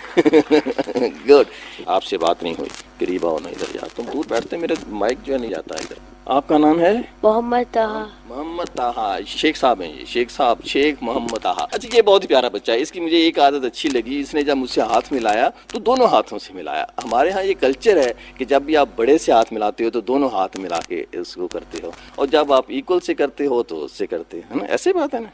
گڈ. آپ سے بات نہیں ہوئی، قریب آؤ نا ادھر جا، تم دور بیٹھتے میرے مائک جو ہے نہیں جاتا ادھر. آپ کا نام ہے؟ محمد طاہا. محمد طاہا. شیخ صاحب ہیں یہ، شیخ صاحب، شیخ محمد طاہا. اچھا یہ بہت ہی پیارا بچہ ہے. اس کی مجھے ایک عادت اچھی لگی، اس نے جب مجھ سے ہاتھ ملایا تو دونوں ہاتھوں سے ملایا. ہمارے ہاں یہ کلچر ہے کہ جب بھی آپ بڑے سے ہاتھ ملاتے ہو تو دونوں ہاتھ ملا کے اس کو کرتے ہو، اور جب آپ ایکول سے کرتے ہو تو اس سے کرتے ہیں نا. ایسے بات ہے نا؟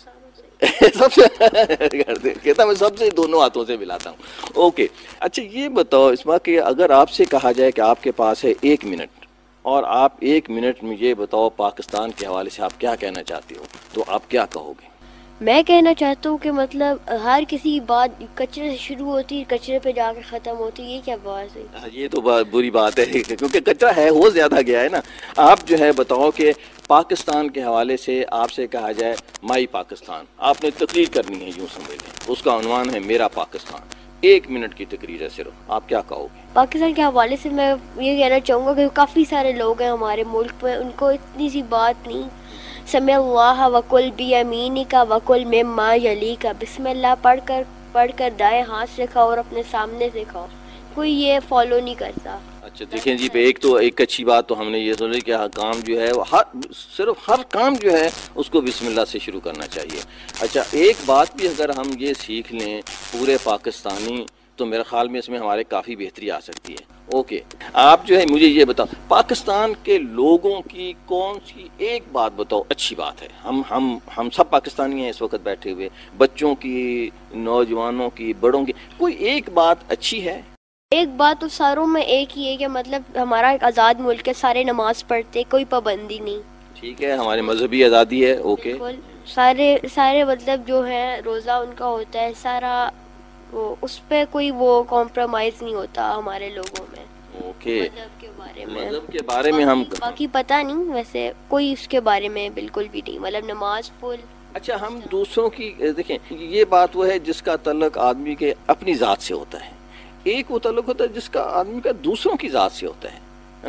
سب سے کرتے کہتا میں سب سے دونوں ہاتھوں سے ملاتا ہوں. اوکے. اچھا یہ بتاؤ اس بات کہ اگر آپ سے کہا جائے کہ آپ کے پاس ہے ایک منٹ اور آپ ایک منٹ میں یہ بتاؤ پاکستان کے حوالے سے آپ کیا کہنا چاہتے ہو، تو آپ کیا کہو گے؟ میں کہنا چاہتا ہوں کہ مطلب ہر کسی بات کچرے سے شروع ہوتی ہے، کچرے پہ جا کے ختم ہوتی ہے. یہ کیا بات ہے؟ یہ تو بری بات ہے کیونکہ کچرا ہے ہو زیادہ گیا ہے نا. آپ جو ہے بتاؤ کہ پاکستان کے حوالے سے آپ سے کہا جائے مائی پاکستان، آپ نے تقریر کرنی ہے، یوں سمجھ لیں اس کا عنوان ہے میرا پاکستان. ایک منٹ کی تقریر ہے صرف، آپ کیا کہو گے؟ پاکستان کے حوالے سے میں یہ کہنا چاہوں گا کہ کافی سارے لوگ ہیں ہمارے ملک میں، ان کو اتنی سی بات نہیں. سمع اللہ وکل بیمینک وکل مما یلیک. بسم اللہ پڑھ کر پڑھ کر دائیں ہاتھ سے کھاؤ اور اپنے سامنے سے کھاؤ. کوئی یہ فالو نہیں کرتا. اچھا دیکھیں جی، ایک تو ایک اچھی بات تو ہم نے یہ سنی کہ ہر کام جو ہے وہ ہر صرف ہر کام جو ہے اس کو بسم اللہ سے شروع کرنا چاہیے. اچھا ایک بات بھی اگر ہم یہ سیکھ لیں پورے پاکستانی تو میرے خیال میں اس میں ہمارے کافی بہتری آ سکتی ہے. اوکے. آپ جو ہے مجھے یہ بتاؤ پاکستان کے لوگوں کی کون سی ایک بات بتاؤ اچھی بات ہے. ہم ہم ہم سب پاکستانی ہیں اس وقت بیٹھے ہوئے، بچوں کی، نوجوانوں کی، بڑوں کی، کوئی ایک بات اچھی ہے؟ ایک بات تو ساروں میں ایک ہی ہے کہ مطلب ہمارا ایک آزاد ملک ہے، سارے نماز پڑھتے، کوئی پابندی نہیں. ٹھیک ہے، ہماری مذہبی آزادی ہے. اوکے. سارے سارے مطلب جو ہے روزہ ان کا ہوتا ہے سارا، وہ اس پہ کوئی وہ کمپرومائز نہیں ہوتا ہمارے لوگوں میں. اوکے. مذہب کے بارے میں مذہب کے بارے میں ہم باقی پتہ نہیں، ویسے کوئی اس کے بارے میں بالکل بھی نہیں، مطلب نماز فل. اچھا ہم دوسروں کی دیکھیں، یہ بات وہ ہے جس کا تعلق آدمی کے اپنی ذات سے ہوتا ہے، ایک وہ تعلق ہوتا ہے جس کا آدمی کا دوسروں کی ذات سے ہوتا ہے ہے نا.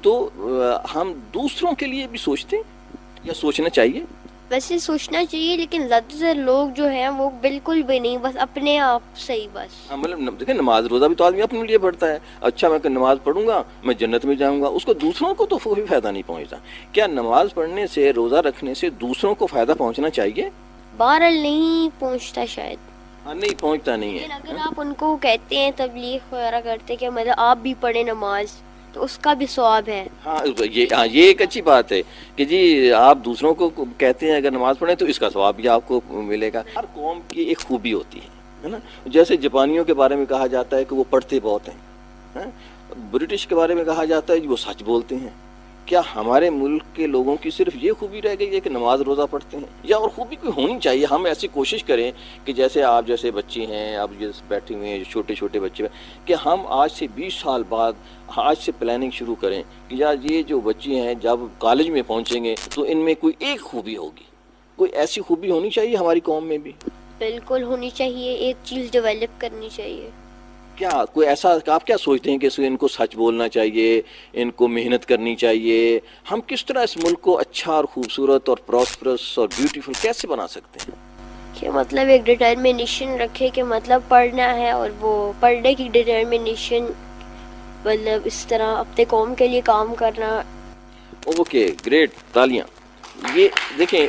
تو ہم دوسروں کے لیے بھی سوچتے ہیں یا سوچنا چاہیے؟ ویسے سوچنا چاہیے، لیکن زیادہ تر لوگ جو ہیں وہ بالکل بھی نہیں، بس اپنے آپ سے ہی بس. ہاں مطلب دیکھیں نماز روزہ بھی تو آدمی اپنے لیے پڑھتا ہے. اچھا میں نماز پڑھوں گا میں جنت میں جاؤں گا، اس کو دوسروں کو تو کوئی فائدہ نہیں پہنچتا. کیا نماز پڑھنے سے روزہ رکھنے سے دوسروں کو فائدہ پہنچنا چاہیے؟ بہرحال نہیں پہنچتا شاید. ہاں نہیں پہنچتا نہیں ہے. لیکن اگر آپ ان کو کہتے ہیں تبلیغ وغیرہ کرتے کہ مطلب آپ بھی پڑھیں نماز تو اس کا بھی ثواب ہے. ہاں یہ ہاں یہ ایک اچھی بات ہے کہ جی آپ دوسروں کو کہتے ہیں اگر نماز پڑھیں تو اس کا ثواب بھی آپ کو ملے گا. ہر قوم کی ایک خوبی ہوتی ہے نا. جیسے جاپانیوں کے بارے میں کہا جاتا ہے کہ وہ پڑھتے بہت ہیں، برٹش کے بارے میں کہا جاتا ہے کہ وہ سچ بولتے ہیں. کیا ہمارے ملک کے لوگوں کی صرف یہ خوبی رہ گئی ہے کہ نماز روزہ پڑھتے ہیں، یا اور خوبی کوئی ہونی چاہیے؟ ہم ایسی کوشش کریں کہ جیسے آپ جیسے بچے ہیں، اب جیسے بیٹھے ہوئے ہیں چھوٹے چھوٹے بچے، کہ ہم آج سے بیس سال بعد آج سے پلاننگ شروع کریں کہ یار یہ جو بچے ہیں جب کالج میں پہنچیں گے تو ان میں کوئی ایک خوبی ہوگی. کوئی ایسی خوبی ہونی چاہیے ہماری قوم میں بھی. بالکل ہونی چاہیے، ایک چیز ڈیولپ کرنی چاہیے. کیا کوئی ایسا آپ کیا سوچتے ہیں کہ ان کو سچ بولنا چاہیے، ان کو محنت کرنی چاہیے؟ ہم کس طرح اس ملک کو اچھا اور خوبصورت اور پراسپرس اور بیوٹیفل کیسے بنا سکتے ہیں؟ کہ مطلب ایک ڈٹرمنیشن رکھے کہ مطلب پڑھنا ہے، اور وہ پڑھنے کی ڈٹرمنیشن مطلب اس طرح اپنے قوم کے لیے کام کرنا. اوکے گریٹ، تالیاں. یہ دیکھیں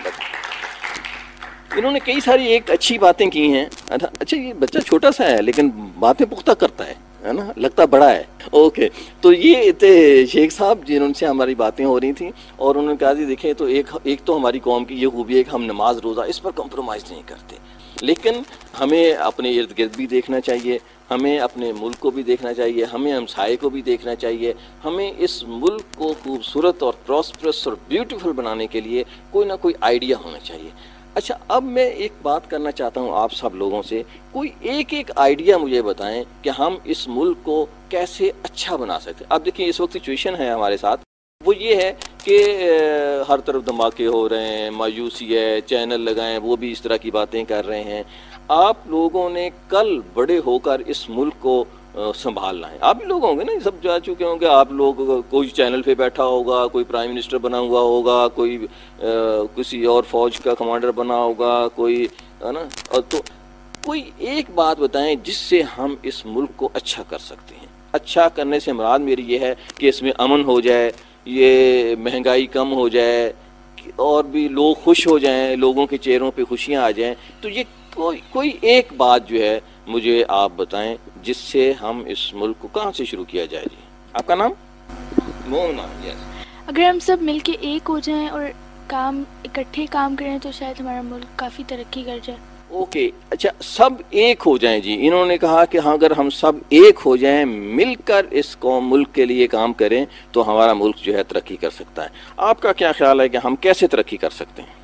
انہوں نے کئی ساری ایک اچھی باتیں کی ہیں. اچھا یہ بچہ چھوٹا سا ہے لیکن باتیں پختہ کرتا ہے ہے نا، لگتا بڑا ہے. اوکے تو یہ تھے شیخ صاحب جنہوں سے ہماری باتیں ہو رہی تھیں، اور انہوں نے کہا جی دیکھیں تو ایک ایک تو ہماری قوم کی یہ خوبی ہے کہ ہم نماز روزہ اس پر کمپرومائز نہیں کرتے، لیکن ہمیں اپنے ارد گرد بھی دیکھنا چاہیے، ہمیں اپنے ملک کو بھی دیکھنا چاہیے، ہمیں ہمسائے کو بھی دیکھنا چاہیے. ہمیں اس ملک کو خوبصورت اور پراسپرس اور بیوٹیفل بنانے کے لیے کوئی نہ کوئی آئیڈیا ہونا چاہیے. اچھا اب میں ایک بات کرنا چاہتا ہوں آپ سب لوگوں سے، کوئی ایک ایک آئیڈیا مجھے بتائیں کہ ہم اس ملک کو کیسے اچھا بنا سکتے ہیں. اب دیکھیں اس وقت سچویشن ہے ہمارے ساتھ وہ یہ ہے کہ ہر طرف دھماکے ہو رہے ہیں، مایوسی ہے، چینل لگائیں وہ بھی اس طرح کی باتیں کر رہے ہیں. آپ لوگوں نے کل بڑے ہو کر اس ملک کو سنبھالنا ہے. آپ بھی لوگ ہوں گے نا، سب جا چکے ہوں گے آپ لوگ، کوئی چینل پہ بیٹھا ہوگا، کوئی پرائم منسٹر بنا ہوا ہوگا، کوئی کسی اور فوج کا کمانڈر بنا ہوگا، کوئی ہے نا. اور تو کوئی ایک بات بتائیں جس سے ہم اس ملک کو اچھا کر سکتے ہیں. اچھا کرنے سے مراد میری یہ ہے کہ اس میں امن ہو جائے، یہ مہنگائی کم ہو جائے، اور بھی لوگ خوش ہو جائیں، لوگوں کے چہروں پہ خوشیاں آ جائیں. تو یہ کوئی کوئی ایک بات جو ہے مجھے آپ بتائیں جس سے ہم اس ملک کو کہاں سے شروع کیا جائے. جی آپ کا نام؟ مومنا. یس. اگر ہم سب مل کے ایک ہو جائیں اور کام اکٹھے کام کریں تو شاید ہمارا ملک کافی ترقی کر جائے. اوکے اچھا سب ایک ہو جائیں. جی انہوں نے کہا کہ ہاں اگر ہم سب ایک ہو جائیں، مل کر اس قوم ملک کے لیے کام کریں تو ہمارا ملک جو ہے ترقی کر سکتا ہے. آپ کا کیا خیال ہے کہ ہم کیسے ترقی کر سکتے ہیں؟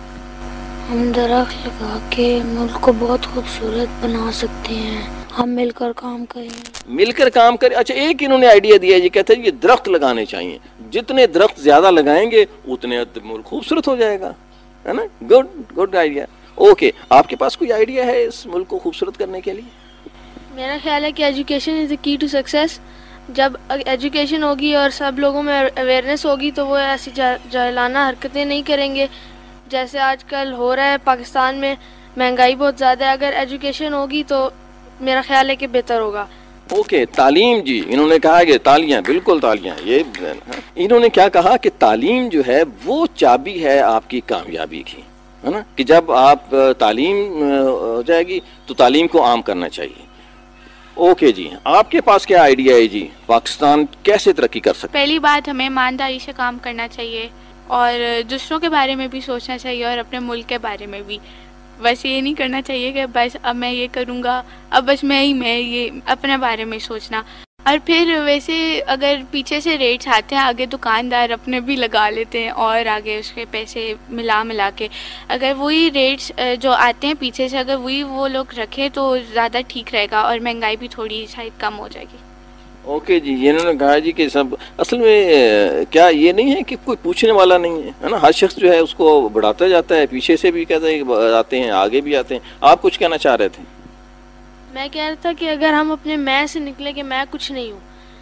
ہم درخت لگا کے ملک کو بہت خوبصورت بنا سکتے ہیں. ہم مل کر کام کریں. مل کر کام کریں. اچھا ایک انہوں نے آئیڈیا دیا، یہ کہتے ہیں یہ درخت لگانے چاہیے. جتنے درخت زیادہ لگائیں گے اتنے ملک خوبصورت ہو جائے گا، ہے نا. Good good idea. اوکے آپ کے پاس کوئی آئیڈیا ہے اس ملک کو خوبصورت کرنے کے لیے؟ میرا خیال ہے کہ ایجوکیشن از دا کی ٹو سکسیس. جب ایجوکیشن ہوگی اور سب لوگوں میں اویئرنیس ہوگی تو وہ ایسی جاہلانہ حرکتیں نہیں کریں گے جیسے آج کل ہو رہا ہے. پاکستان میں مہنگائی بہت زیادہ ہے، اگر ایجوکیشن ہوگی تو میرا خیال ہے کہ بہتر ہوگا. اوکے تعلیم. جی انہوں نے کہا کہ تالیاں، بالکل تالیاں. یہ انہوں نے کیا کہا کہ تعلیم جو ہے وہ چابی ہے آپ کی کامیابی کی، ہے نا. کہ جب آپ تعلیم ہو جائے گی تو تعلیم کو عام کرنا چاہیے. اوکے جی آپ کے پاس کیا آئیڈیا ہے جی پاکستان کیسے ترقی کر سکتا؟ پہلی بات ہمیں ایمانداری سے کام کرنا چاہیے اور دوسروں کے بارے میں بھی سوچنا چاہیے اور اپنے ملک کے بارے میں بھی. بس یہ نہیں کرنا چاہیے کہ بس اب میں یہ کروں گا، اب بس میں ہی میں یہ اپنے بارے میں سوچنا. اور پھر ویسے اگر پیچھے سے ریٹس آتے ہیں آگے دکاندار اپنے بھی لگا لیتے ہیں اور آگے اس کے پیسے ملا ملا کے اگر وہی ریٹس جو آتے ہیں پیچھے سے اگر وہی وہ لوگ رکھیں تو زیادہ ٹھیک رہے گا اور مہنگائی بھی تھوڑی شاید کم ہو جائے گی. اوکے جی انہوں نے کہا جی کہ سب اصل میں کیا یہ نہیں ہے کہ کوئی پوچھنے والا نہیں ہے، ہے نا. ہر شخص جو ہے اس کو بڑھاتا جاتا ہے، پیچھے سے بھی کہتے ہیں آتے ہیں آگے بھی آتے ہیں. آپ کچھ کہنا چاہ رہے تھے؟ میں کہہ رہا تھا کہ اگر ہم اپنے میں سے نکلے کہ میں کچھ نہیں ہوں،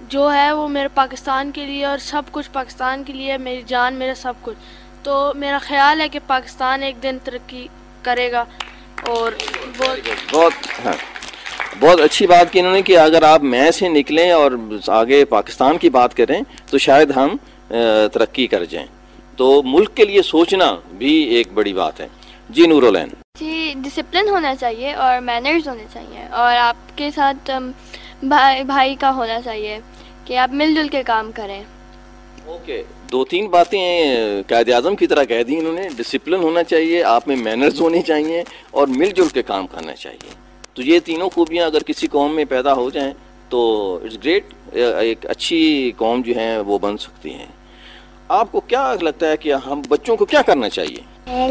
جو ہے وہ میرے پاکستان کے لیے اور سب کچھ پاکستان کے لیے، میری جان میرا سب کچھ. تو میرا خیال ہے کہ پاکستان ایک دن ترقی کرے گا. اور بہت بہت ہاں بہت اچھی بات کی انہوں نے کہ اگر آپ میں سے نکلیں اور آگے پاکستان کی بات کریں تو شاید ہم ترقی کر جائیں. تو ملک کے لیے سوچنا بھی ایک بڑی بات ہے. جی نورالعین. جی ڈسپلن ہونا چاہیے اور مینرز ہونے چاہیے، اور آپ کے ساتھ بھائی بھائی کا ہونا چاہیے کہ آپ مل جل کے کام کریں. اوکے دو تین باتیں قائد اعظم کی طرح کہہ دی انہوں نے. ڈسپلن ہونا چاہیے، آپ میں مینرز ہونے چاہیے، اور مل جل کے کام کرنا چاہیے. تو یہ تینوں خوبیاں اگر کسی قوم میں پیدا ہو جائیں تو اٹس گریٹ. ایک اچھی قوم جو ہے وہ بن سکتی ہیں. آپ کو کیا لگتا ہے کہ ہم بچوں کو کیا کرنا چاہیے؟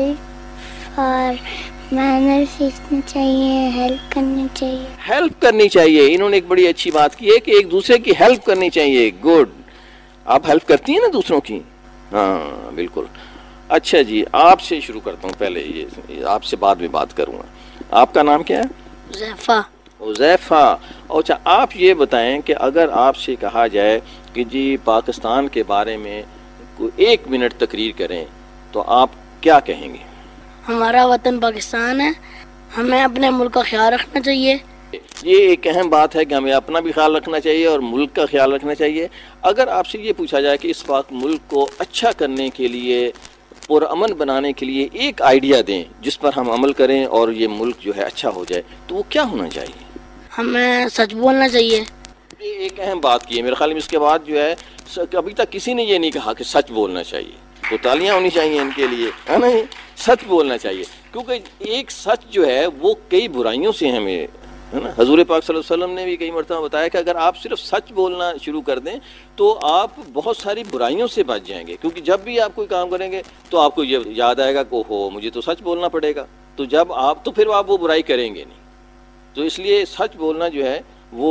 ہیلپ اور مینر سیکھنا چاہیے، ہیلپ کرنی چاہیے. ہیلپ کرنی چاہیے. انہوں نے ایک بڑی اچھی بات کی ہے کہ ایک دوسرے کی ہیلپ کرنی چاہیے. گڈ. آپ ہیلپ کرتی ہیں نا دوسروں کی؟ ہاں بالکل. اچھا جی آپ سے شروع کرتا ہوں. پہلے یہ آپ سے بعد میں بات کروں گا. آپ کا نام کیا ہے؟ حذیفہ. حذیفہ. اچھا آپ یہ بتائیں کہ اگر آپ سے کہا جائے کہ جی پاکستان کے بارے میں کوئی ایک منٹ تقریر کریں تو آپ کیا کہیں گے؟ ہمارا وطن پاکستان ہے، ہمیں اپنے ملک کا خیال رکھنا چاہیے. یہ ایک اہم بات ہے کہ ہمیں اپنا بھی خیال رکھنا چاہیے اور ملک کا خیال رکھنا چاہیے. اگر آپ سے یہ پوچھا جائے کہ اس وقت ملک کو اچھا کرنے کے لیے، پرامن بنانے کے لیے ایک آئیڈیا دیں جس پر ہم عمل کریں اور یہ ملک جو ہے اچھا ہو جائے، تو وہ کیا ہونا چاہیے؟ ہمیں سچ بولنا چاہیے. یہ ایک اہم بات کی ہے میرے خیال میں. اس کے بعد جو ہے ابھی تک کسی نے یہ نہیں کہا کہ سچ بولنا چاہیے. تو تالیاں ہونی چاہیے ان کے لیے، ہے نا؟ سچ بولنا چاہیے کیونکہ ایک سچ جو ہے وہ کئی برائیوں سے ہمیں، ہے نا؟ حضور پاک صلی اللہ علیہ وسلم نے بھی کئی مرتبہ بتایا کہ اگر آپ صرف سچ بولنا شروع کر دیں تو آپ بہت ساری برائیوں سے بچ جائیں گے. کیونکہ جب بھی آپ کوئی کام کریں گے تو آپ کو یہ یاد آئے گا کہ اوہو مجھے تو سچ بولنا پڑے گا. تو جب آپ تو پھر آپ وہ برائی کریں گے نہیں. تو اس لیے سچ بولنا جو ہے وہ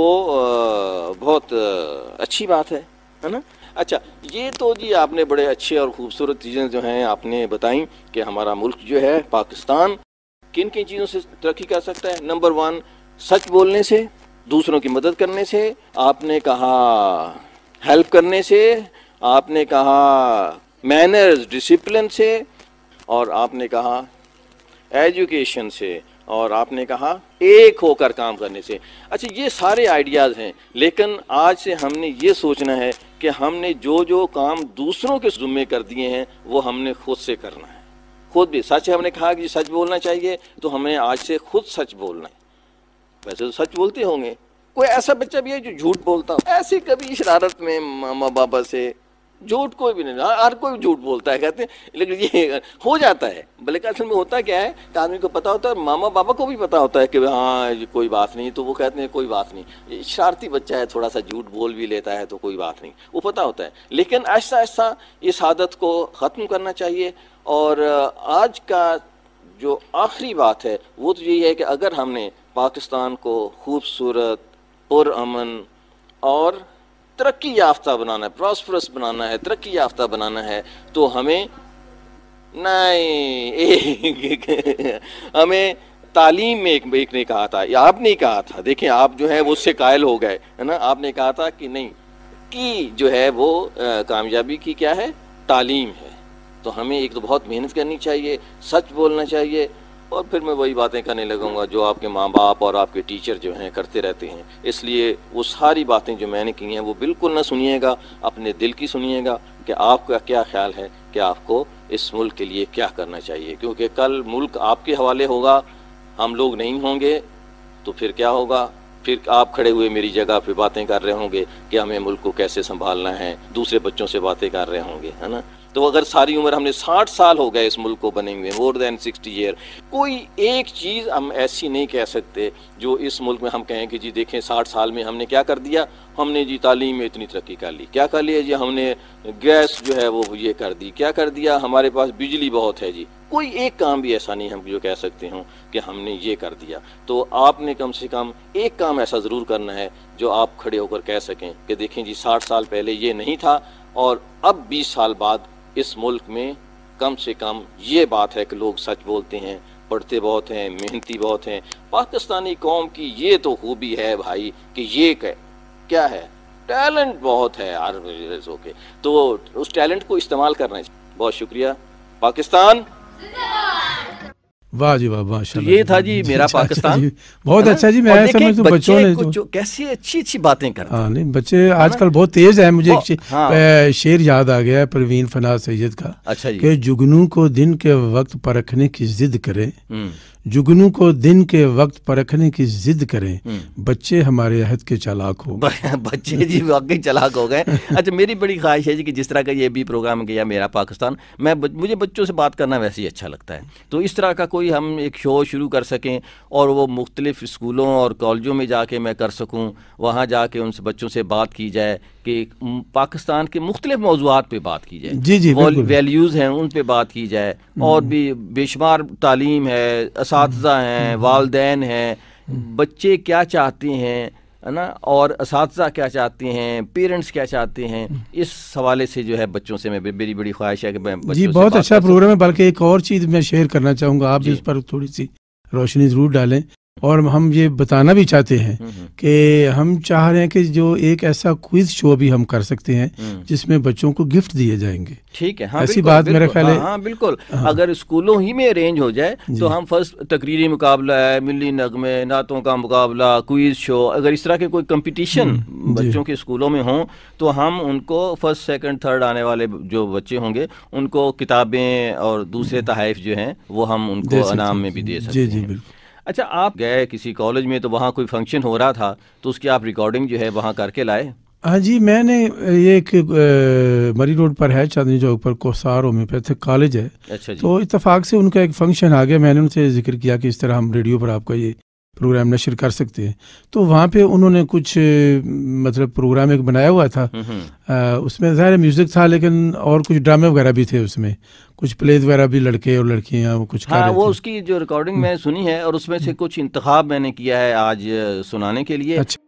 بہت اچھی بات ہے، ہے نا؟ اچھا یہ تو جی آپ نے بڑے اچھے اور خوبصورت چیزیں جو ہیں آپ نے بتائیں کہ ہمارا ملک جو ہے پاکستان کن کن چیزوں سے ترقی کر سکتا ہے. نمبر ون سچ بولنے سے، دوسروں کی مدد کرنے سے، آپ نے کہا ہیلپ کرنے سے، آپ نے کہا مینرز ڈسپلن سے، اور آپ نے کہا ایجوکیشن سے، اور آپ نے کہا ایک ہو کر کام کرنے سے. اچھا یہ سارے آئیڈیاز ہیں، لیکن آج سے ہم نے یہ سوچنا ہے کہ ہم نے جو جو کام دوسروں کے ذمے کر دیے ہیں وہ ہم نے خود سے کرنا ہے. خود بھی سچ ہے. ہم نے کہا کہ سچ بولنا چاہیے تو ہمیں آج سے خود سچ بولنا ہے. ویسے تو سچ بولتے ہوں گے. کوئی ایسا بچہ بھی ہے جو جھوٹ بولتا ہو؟ ایسی کبھی شرارت میں ماما بابا سے جھوٹ کوئی بھی نہیں. ہر کوئی جھوٹ بولتا ہے کہتے ہیں، لیکن یہ ہو جاتا ہے. بلکہ اصل میں ہوتا کیا ہے کہ آدمی کو پتا ہوتا ہے، ماما بابا کو بھی پتا ہوتا ہے کہ ہاں کوئی بات نہیں، تو وہ کہتے ہیں کوئی بات نہیں. شرارتی بچہ ہے، تھوڑا سا جھوٹ بول بھی لیتا ہے تو کوئی بات نہیں، وہ پتا ہوتا ہے. لیکن آہستہ آہستہ اس عادت کو ختم کرنا چاہیے. اور آج کا جو آخری بات ہے وہ تو یہی ہے کہ اگر ہم نے پاکستان کو خوبصورت، پرامن اور ترقی یافتہ بنانا ہے، پراسپرس بنانا ہے، ترقی یافتہ بنانا ہے، تو ہمیں نہیں ہمیں تعلیم میں ایک ایک نے کہا تھا، آپ نے کہا تھا، دیکھیں آپ جو ہے وہ اس سے قائل ہو گئے، ہے نا؟ آپ نے کہا تھا کہ نہیں کی جو ہے وہ کامیابی کی کیا ہے؟ تعلیم ہے. تو ہمیں ایک تو بہت محنت کرنی چاہیے، سچ بولنا چاہیے، اور پھر میں وہی باتیں کرنے لگوں گا جو آپ کے ماں باپ اور آپ کے ٹیچر جو ہیں کرتے رہتے ہیں. اس لیے وہ ساری باتیں جو میں نے کی ہیں وہ بالکل نہ سنیے گا، اپنے دل کی سنیے گا کہ آپ کا کیا خیال ہے کہ آپ کو اس ملک کے لیے کیا کرنا چاہیے. کیونکہ کل ملک آپ کے حوالے ہوگا، ہم لوگ نہیں ہوں گے، تو پھر کیا ہوگا؟ پھر آپ کھڑے ہوئے میری جگہ پہ باتیں کر رہے ہوں گے کہ ہمیں ملک کو کیسے سنبھالنا ہے، دوسرے بچوں سے باتیں کر رہے ہوں گے، ہے نا؟ تو اگر ساری عمر ہم نے ساٹھ سال ہو گئے اس ملک کو بنے ہوئے، مور دین سکسٹی ایئر، کوئی ایک چیز ہم ایسی نہیں کہہ سکتے جو اس ملک میں ہم کہیں کہ جی دیکھیں ساٹھ سال میں ہم نے کیا کر دیا، ہم نے جی تعلیم میں اتنی ترقی کر لی، کیا کر لیا جی ہم نے گیس جو ہے وہ یہ کر دی، کیا کر دیا ہمارے پاس بجلی بہت ہے. جی کوئی ایک کام بھی ایسا نہیں ہم جو کہہ سکتے ہوں کہ ہم نے یہ کر دیا. تو آپ نے کم سے کم ایک کام ایسا ضرور کرنا ہے جو آپ کھڑے ہو کر کہہ سکیں کہ دیکھیں جی ساٹھ سال پہلے یہ نہیں تھا، اور اب بیس سال بعد اس ملک میں کم سے کم یہ بات ہے کہ لوگ سچ بولتے ہیں، پڑھتے بہت ہیں، محنتی بہت ہیں. پاکستانی قوم کی یہ تو خوبی ہے بھائی کہ یہ کہ کیا ہے ٹیلنٹ بہت ہے یار کے، تو اس ٹیلنٹ کو استعمال کرنا چاہیے. بہت شکریہ. پاکستان واہ جی واہ ماشاءاللہ. یہ تھا جی میرا پاکستان. بہت اچھا جی. میں سمجھتا ہوں بچوں نے کیسی اچھی اچھی باتیں کرتے ہیں. ہاں نہیں بچے آج کل بہت تیز ہیں. مجھے ایک شعر یاد آ گیا ہے پروین فناز سید کا. اچھا جی. کہ جگنو کو دن کے وقت پرکھنے کی ضد کرے، جگنو کو دن کے وقت پرکھنے کی ضد کریں، بچے ہمارے عہد کے چالاک ہو گئے. بچے جی واقعی چالاک ہو گئے. اچھا میری بڑی خواہش ہے جی کہ جس طرح کا یہ بھی پروگرام گیا میرا پاکستان، میں مجھے بچوں سے بات کرنا ویسے ہی اچھا لگتا ہے، تو اس طرح کا کوئی ہم ایک شو شروع کر سکیں اور وہ مختلف اسکولوں اور کالجوں میں جا کے میں کر سکوں، وہاں جا کے ان سے بچوں سے بات کی جائے کہ پاکستان کے مختلف موضوعات پہ بات کی جائے. جی جی ویلیوز ہیں ان پہ بات کی جائے، اور بھی بے شمار تعلیم ہے، اساتذہ ہیں، والدین ہیں، بچے کیا چاہتے ہیں ہے نا، اور اساتذہ کیا چاہتے ہیں، پیرنٹس کیا چاہتے ہیں، اس حوالے سے جو ہے بچوں سے میں میری بڑی خواہش ہے کہ میں جی بہت اچھا پروگرام ہے. بلکہ ایک اور چیز میں شیئر کرنا چاہوں گا، آپ بھی اس پر تھوڑی سی روشنی ضرور ڈالیں. اور ہم یہ بتانا بھی چاہتے ہیں کہ ہم چاہ رہے ہیں کہ جو ایک ایسا کوئز شو بھی ہم کر سکتے ہیں جس میں بچوں کو گفٹ دیے جائیں گے. ٹھیک ہے. ہاں ایسی بات میرا خیال ہے. ہاں بالکل. اگر اسکولوں ہی میں ارینج ہو جائے تو ہم فرسٹ تقریری مقابلہ ہے، ملی نغمے، نعتوں کا مقابلہ، کوئز شو، اگر اس طرح کے کوئی کمپٹیشن بچوں کے اسکولوں میں ہوں تو ہم ان کو فرسٹ سیکنڈ تھرڈ آنے والے جو بچے ہوں گے ان کو کتابیں اور دوسرے تحائف جو ہیں وہ ہم ان کو انعام میں بھی دے سکتے ہیں. جی جی بالکل. اچھا آپ گئے کسی کالج میں تو وہاں کوئی فنکشن ہو رہا تھا تو اس کی آپ ریکارڈنگ جو ہے وہاں کر کے لائے؟ ہاں جی میں نے یہ ایک مری روڈ پر ہے چاندنی چوک پر کوسار ہومیوپیتھک کالج ہے. اچھا جی. تو اتفاق سے ان کا ایک فنکشن آ گیا. میں نے ان سے ذکر کیا کہ اس طرح ہم ریڈیو پر آپ کا یہ پروگرام نشر کر سکتے ہیں. تو وہاں پہ انہوں نے کچھ مطلب پروگرام ایک بنایا ہوا تھا، اس میں ظاہر میوزک تھا لیکن اور کچھ ڈرامے وغیرہ بھی تھے، اس میں کچھ پلیز وغیرہ بھی لڑکے اور لڑکیاں وہ کچھ کر رہے تھے. وہ اس کی جو ریکارڈنگ میں سنی ہے اور اس میں سے کچھ انتخاب میں نے کیا ہے آج سنانے کے لیے. اچھا.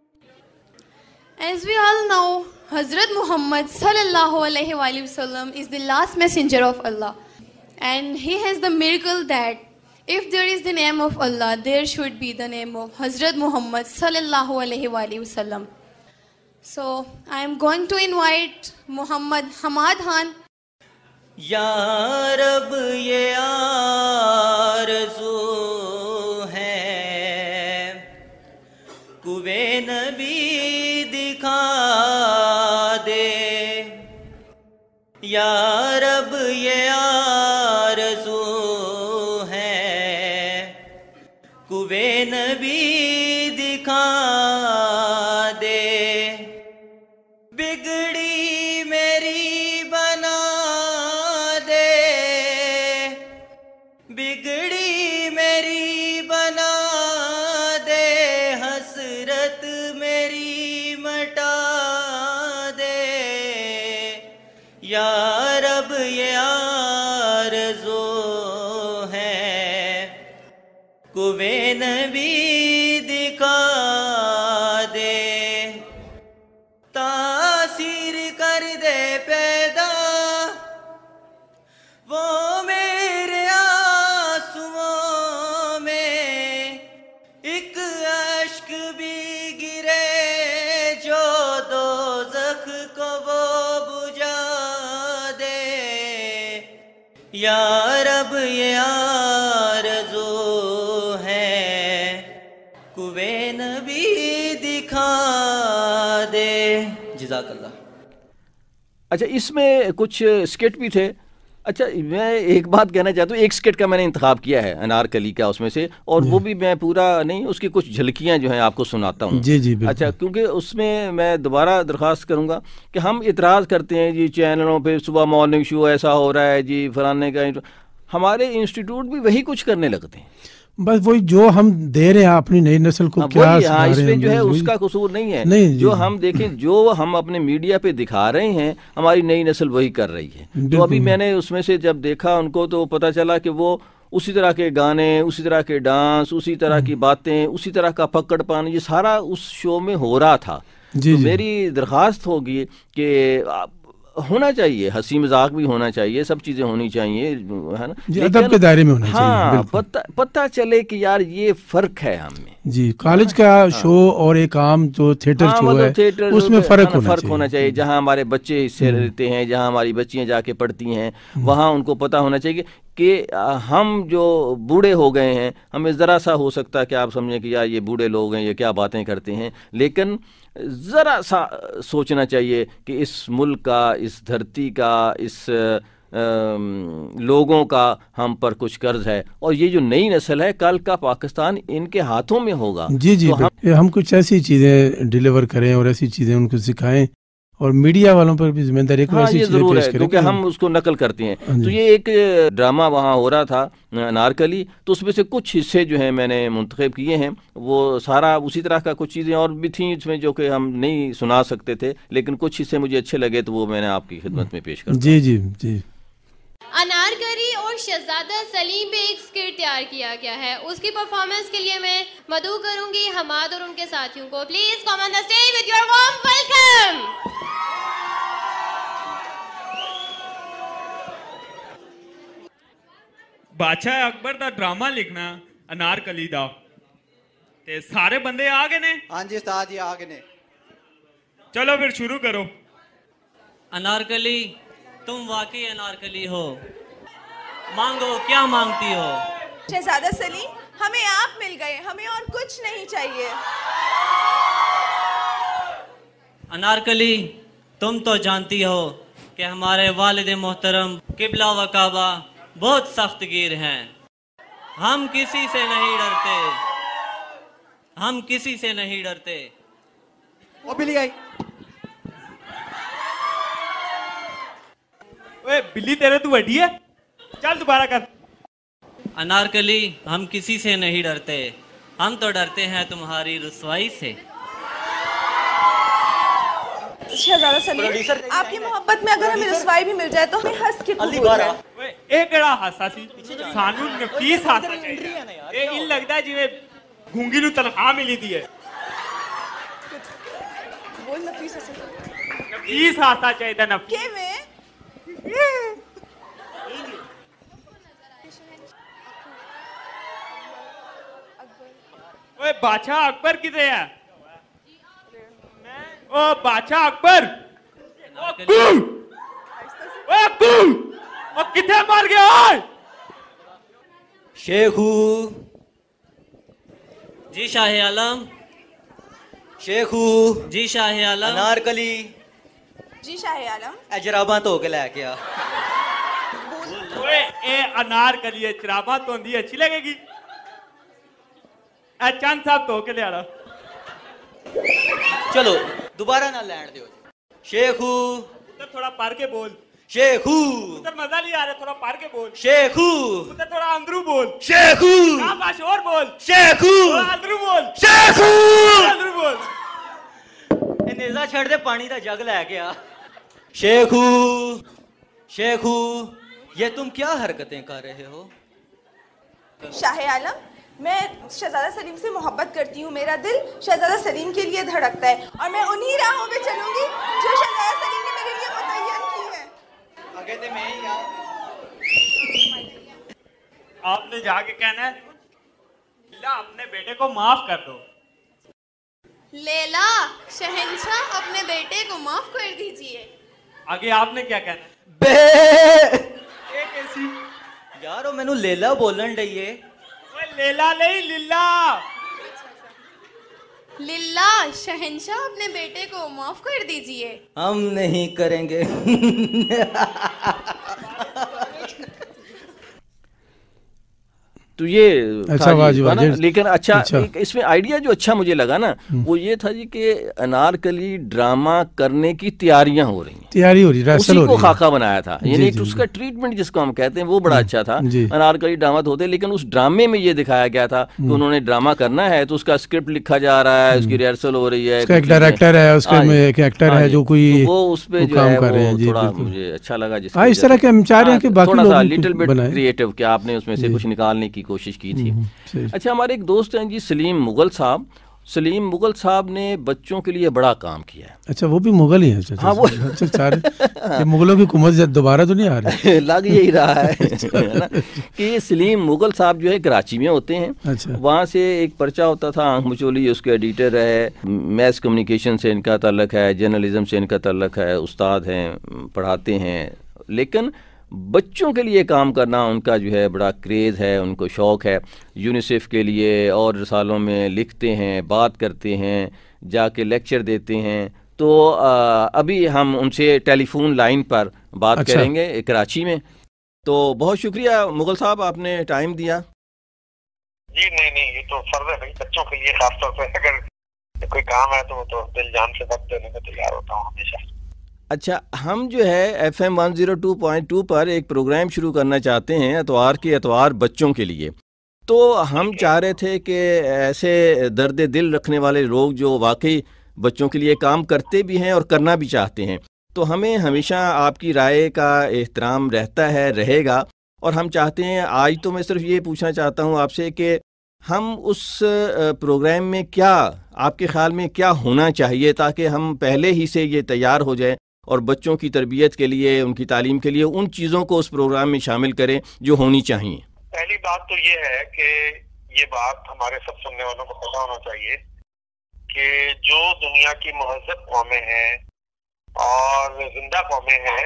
As we all know, Hazrat Muhammad sallallahu alaihi wa sallam is the last messenger of Allah, and he has the miracle that if there is the name of Allah, there should be the name of Hazrat Muhammad sallallahu alaihi wa sallam. So I am going to invite Muhammad Hamad Khan. یا رب یہ آرزو ہے کوے نبی دکھا دے، یا رب یہ آرزو ہے کوے نبی دکھا دے، بگڑی میری بنا بگڑی میری بنا دے، حسرت میری مٹا دے، یا رب یہ آرزو ہے کوے نبی دکھا دے، تاثیر کر دے پیدا وہ یا رب یہ آرزو ہے کوے نبی دکھا دے. جزاک اللہ. اچھا اس میں کچھ اسکٹ بھی تھے. اچھا میں ایک بات کہنا چاہتا ہوں، ایک اسکٹ کا میں نے انتخاب کیا ہے انارکلی کا اس میں سے، اور وہ بھی میں پورا نہیں، اس کی کچھ جھلکیاں جو ہیں آپ کو سناتا ہوں. جی جی بالکل. اچھا کیونکہ اس میں میں دوبارہ درخواست کروں گا کہ ہم اعتراض کرتے ہیں جی چینلوں پہ صبح مارننگ شو ایسا ہو رہا ہے جی فلانے کا، ہمارے انسٹیٹیوٹ بھی وہی کچھ کرنے لگتے ہیں. بس وہی جو ہم دے رہے ہیں اپنی نئی نسل کو کیا ہاں اس پہ جو ہے اس کا قصور نہیں ہے. نہیں جو ہم دیکھیں جو ہم اپنے میڈیا پہ دکھا رہے ہیں ہماری نئی نسل وہی کر رہی ہے. تو ابھی میں نے اس میں سے جب دیکھا ان کو تو پتہ چلا کہ وہ اسی طرح کے گانے، اسی طرح کے ڈانس، اسی طرح کی باتیں، اسی طرح کا پکڑ پانا، یہ سارا اس شو میں ہو رہا تھا. جی تو میری درخواست ہوگی کہ ہونا چاہیے، ہنسی مذاق بھی ہونا چاہیے، سب چیزیں ہونی چاہیے، ہے نا، جی ادب کے دائرے میں ہونا چاہیے. ہاں پتہ پتہ چلے کہ یار یہ فرق ہے ہم میں. جی کالج کا شو اور ایک عام جو تھیٹر شو ہے اس میں فرق ہونا فرق ہونا چاہیے. جہاں ہمارے بچے حصے لیتے ہیں، جہاں ہماری بچیاں جا کے پڑھتی ہیں، وہاں ان کو پتہ ہونا چاہیے کہ ہم جو بوڑھے ہو گئے ہیں، ہمیں ذرا سا ہو سکتا ہے کہ آپ سمجھیں کہ یار یہ بوڑھے لوگ ہیں، یہ کیا باتیں کرتے ہیں، لیکن ذرا سا سوچنا چاہیے کہ اس ملک کا، اس دھرتی کا، اس لوگوں کا ہم پر کچھ قرض ہے، اور یہ جو نئی نسل ہے کل کا پاکستان ان کے ہاتھوں میں ہوگا. جی جی ہم, ہم کچھ ایسی چیزیں ڈیلیور کریں اور ایسی چیزیں ان کو سکھائیں، اور میڈیا والوں پر بھی ذمہ داری کو ایسی چیزیں پیش کریں کیونکہ ہم اس کو نقل کرتے ہیں. تو یہ ایک ڈرامہ وہاں ہو رہا تھا انارکلی، تو اس میں سے کچھ حصے جو ہیں میں نے منتخب کیے ہیں، وہ سارا اسی طرح کا کچھ چیزیں اور بھی تھیں اس میں جو کہ ہم نہیں سنا سکتے تھے، لیکن کچھ حصے مجھے اچھے لگے تو وہ میں نے آپ کی خدمت میں پیش کرتا ہوں. جی جی جی انارکلی اور شہزادہ سلیم پہ ایک اسکٹ تیار کیا گیا ہے، اس کی پرفارمنس کے لیے میں مدعو کروں گی حماد اور ان کے ساتھیوں کو. Please come on the stage with your warm welcome. بادشاہ اکبر دا ڈرامہ لکھنا انارکلی دا تے سارے بندے آ گئے نے؟ ہاں جی استاد جی آ گئے نے. چلو پھر شروع کرو. انارکلی تم واقعی انارکلی ہو، مانگو کیا مانگتی ہو؟ شہزادہ سلیم ہمیں آپ مل گئے، ہمیں اور کچھ نہیں چاہیے. انارکلی تم تو جانتی ہو کہ ہمارے والد محترم قبلہ و کعبہ بہت سخت گیر ہیں. ہم کسی سے نہیں ڈرتے، ہم کسی سے نہیں ڈرتے. وہ بلی آئی. اوے بلی تیرے تو وڈی ہے، چل دوبارہ کر. انارکلی ہم کسی سے نہیں ڈرتے، ہم تو ڈرتے ہیں تمہاری رسوائی سے. شہزادہ سلیم آپ کی محبت میں اگر ہمیں رسوائی بھی مل جائے تو ہمیں ہنس کے قبول کریں. ایک کڑا ہاسا سی سانو نفیس ہاسا چاہیے. اے ان لگدا ہے جویں گونگی نو تنخواہ ملی دی ہے. بول نفیس ہاسا نفیس ہاسا چاہیے. نفیس کے میں اوے بادشاہ اکبر کدھر ہے؟ او بادشاہ اکبر، او کون او کون او کتھے مر گیا؟ شیخو جی شاہ عالم. شیخو جی شاہ عالم. انارکلی جی شاہ عالم. اے جراباں تو کے لے کے آ. اوے اے انارکلی ہے چراباں تو اندی اچھی لگے گی. اے چند صاحب تو کے لے آ رہا. چلو دوبارہ نہ لینڈ دیو. شیخو ادھر تھوڑا پار کے بول. شیخو ادھر مزہ نہیں آ رہا، تھوڑا پار کے بول. شیخو ادھر تھوڑا اندرو بول. شیخو شاباش اور بول. شیخو اندرو بول. شیخو اندرو بول. اے نیزا چھڑ دے پانی دا جگ لے کے آ. شیخو شیخو یہ تم کیا حرکتیں کر رہے ہو؟ شاہ عالم میں شہزادہ سلیم سے محبت کرتی ہوں، میرا دل شہزادہ سلیم کے لیے دھڑکتا ہے اور میں انہی راہوں پہ چلوں گی جو شہزادہ سلیم نے میرے لیے متعین کی ہے. آگے تے میں ہی آ. آپ نے جا کے کہنا ہے لیلا اپنے بیٹے کو معاف کر دو. لیلا شہنشاہ اپنے بیٹے کو معاف کر دیجئے. آگے آپ نے کیا کہنا ہے؟ بے ایک ایسی یارو مینوں لیلا بولن ڈئیے. لیلا نہیں للہ. للہ شہنشاہ اپنے بیٹے کو معاف کر دیجئے. ہم نہیں کریں گے. تو یہ اچھا واجب لیکن اچھا اس میں آئیڈیا جو اچھا مجھے لگا نا وہ یہ تھا جی کہ انارکلی ڈرامہ کرنے کی تیاریاں ہو رہی ہیں، تیاری ہو رہی ہے، اسی کو خاکہ بنایا تھا. یعنی اس کا ٹریٹمنٹ جس کو ہم کہتے ہیں وہ بڑا اچھا تھا. انارکلی ڈرامہ تو ہوتے لیکن اس ڈرامے میں یہ دکھایا گیا تھا کہ انہوں نے ڈرامہ کرنا ہے تو اس کا اسکرپٹ لکھا جا رہا ہے، اس کی ریہرسل ہو رہی ہے، ایک ڈائریکٹر ہے، اس کے میں ایک ایکٹر ہے جو کوئی وہ اس پہ جو ہے وہ تھوڑا مجھے اچھا لگا. جس اس طرح کے ہم چاہ رہے ہیں کہ باقی تھوڑا سا لٹل بٹ کریٹو کہ آپ نے اس میں سے کچھ نکالنے کی کوشش کی تھی. اچھا ہمارے ایک دوست ہیں جی سلیم مغل صاحب. सलीम मुगल साहब ने बच्चों के लिए बड़ा काम किया है। अच्छा, वो भी मुगल ही है? अच्छा, हाँ, वो अच्छा, सारे ये मुगलों की हुकूमत दोबारा तो नहीं आ रही? लग यही रहा है, है ना कि ये सलीम मुगल साहब जो है कराची में होते हैं। अच्छा। वहाँ से एक पर्चा होता था आंख मचोली, उसके एडिटर है, मैस कम्युनिकेशन से इनका ताल्लुक है, जर्नलिज्म से इनका ताल्लुक है, उस्ताद हैं, पढ़ाते हैं, लेकिन बच्चों के लिए काम करना उनका जो है बड़ा क्रेज़ है, उनको शौक़ है। यूनिसेफ के लिए और रसालों में लिखते हैं, बात करते हैं, जाके लेक्चर देते हैं। तो आ, अभी हम उनसे टेलीफोन लाइन पर बात अच्छा। करेंगे कराची में। तो बहुत शुक्रिया मुगल साहब, आपने टाइम दिया। जी नहीं नहीं, ये तो फर्ज है भाई, बच्चों के लिए खासतौर पर अगर कोई काम है तो तो दिल जान से वक्त देने को तैयार होता हूँ हमेशा। अच्छा, हम जो है F M one zero two point two पर एक प्रोग्राम शुरू करना चाहते हैं एतवार के एतवार बच्चों के लिए। तो हम चाह रहे थे कि ऐसे दर्द दिल रखने वाले लोग जो वाकई बच्चों के लिए काम करते भी हैं और करना भी चाहते हैं, तो हमें हमेशा आपकी राय का एहतराम रहता है, रहेगा। और हम चाहते हैं, आज तो मैं सिर्फ ये पूछना चाहता हूँ आपसे कि हम उस प्रोग्राम में क्या, आपके ख्याल में क्या होना चाहिए ताकि हम पहले ही से ये तैयार हो जाए और बच्चों की तरबियत के लिए, उनकी तालीम के लिए उन चीज़ों को उस प्रोग्राम में शामिल करें जो होनी चाहिए। पहली बात तो ये है कि ये बात हमारे सब सुनने वालों को पता होना चाहिए कि जो दुनिया की महज़्ज़ब कौमें हैं और जिंदा कौमें हैं,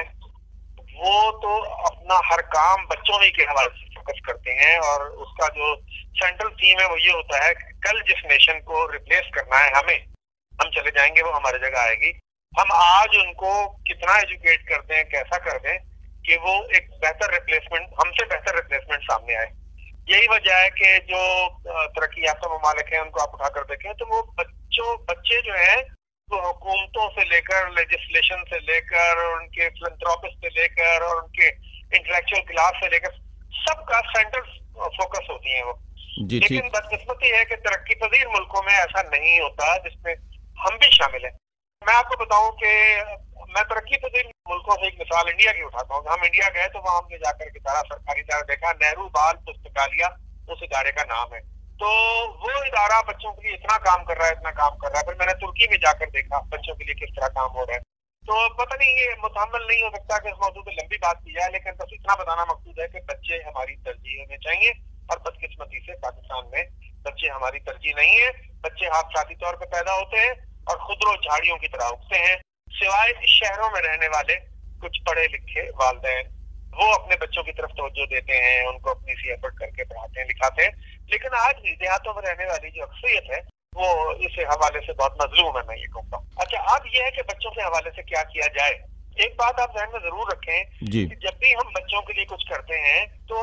वो तो अपना हर काम बच्चों ही के हवाले से फोकस करते हैं, और उसका जो सेंट्रल थीम है वो ये होता है कि कल जिस नेशन को रिप्लेस करना है हमें, हम चले जाएंगे, वो हमारी जगह आएगी। हम आज उनको कितना एजुकेट कर दें, कैसा कर दें कि वो एक बेहतर रिप्लेसमेंट, हमसे बेहतर रिप्लेसमेंट सामने आए। यही वजह है कि जो तरक्की याफ्ता ममालिक हैं उनको आप उठा कर देखें तो वो बच्चों बच्चे जो हैं वो हुकूमतों से लेकर, लेजिस्लेशन से लेकर, उनके फिलैंथ्रोपिस्ट से लेकर और उनके इंटेलेक्चुअल क्लास से लेकर सबका सेंटर फोकस होती है वो। लेकिन बदकिस्मती है कि तरक्की पजीर मुल्कों में ऐसा नहीं होता जिसमें हम भी शामिल हैं। मैं आपको बताऊं कि मैं तरक्की पजीर मुल्कों से एक मिसाल इंडिया की उठाता हूँ। हम इंडिया गए तो वहां हमने जाकर के इदारा, सरकारी इदारा देखा, नेहरू बाल पुस्तकालय उस इदारे का नाम है। तो वो इदारा बच्चों के लिए इतना काम कर रहा है, इतना काम कर रहा है। फिर मैंने तुर्की में जाकर देखा बच्चों के लिए किस तरह काम हो रहा है। तो पता नहीं, ये मुतहम्मल नहीं हो सकता कि इस मौजूद पे लंबी बात की जाए, लेकिन बस इतना बताना मकसूद है कि बच्चे हमारी तरजीह होने चाहिए, और बदकिस्मती से पाकिस्तान में बच्चे हमारी तरजीह नहीं है। बच्चे हादसाती तौर पर पैदा होते हैं और खुदरो झाड़ियों की तरह उगते हैं। सिवाय शहरों में रहने वाले कुछ पढ़े लिखे वालिदैन, वो अपने बच्चों की तरफ तवज्जो देते हैं, उनको अपनी सी एफर्ट करके पढ़ाते हैं, लिखाते हैं। लेकिन आज भी देहातों में रहने वाली जो अक्सरियत है वो इस हवाले से बहुत मजलूम है, मैं ये कहूँगा। अच्छा, अब ये है कि बच्चों के हवाले से क्या किया जाए। एक बात आप ध्यान में जरूर रखें कि जब भी हम बच्चों के लिए कुछ करते हैं तो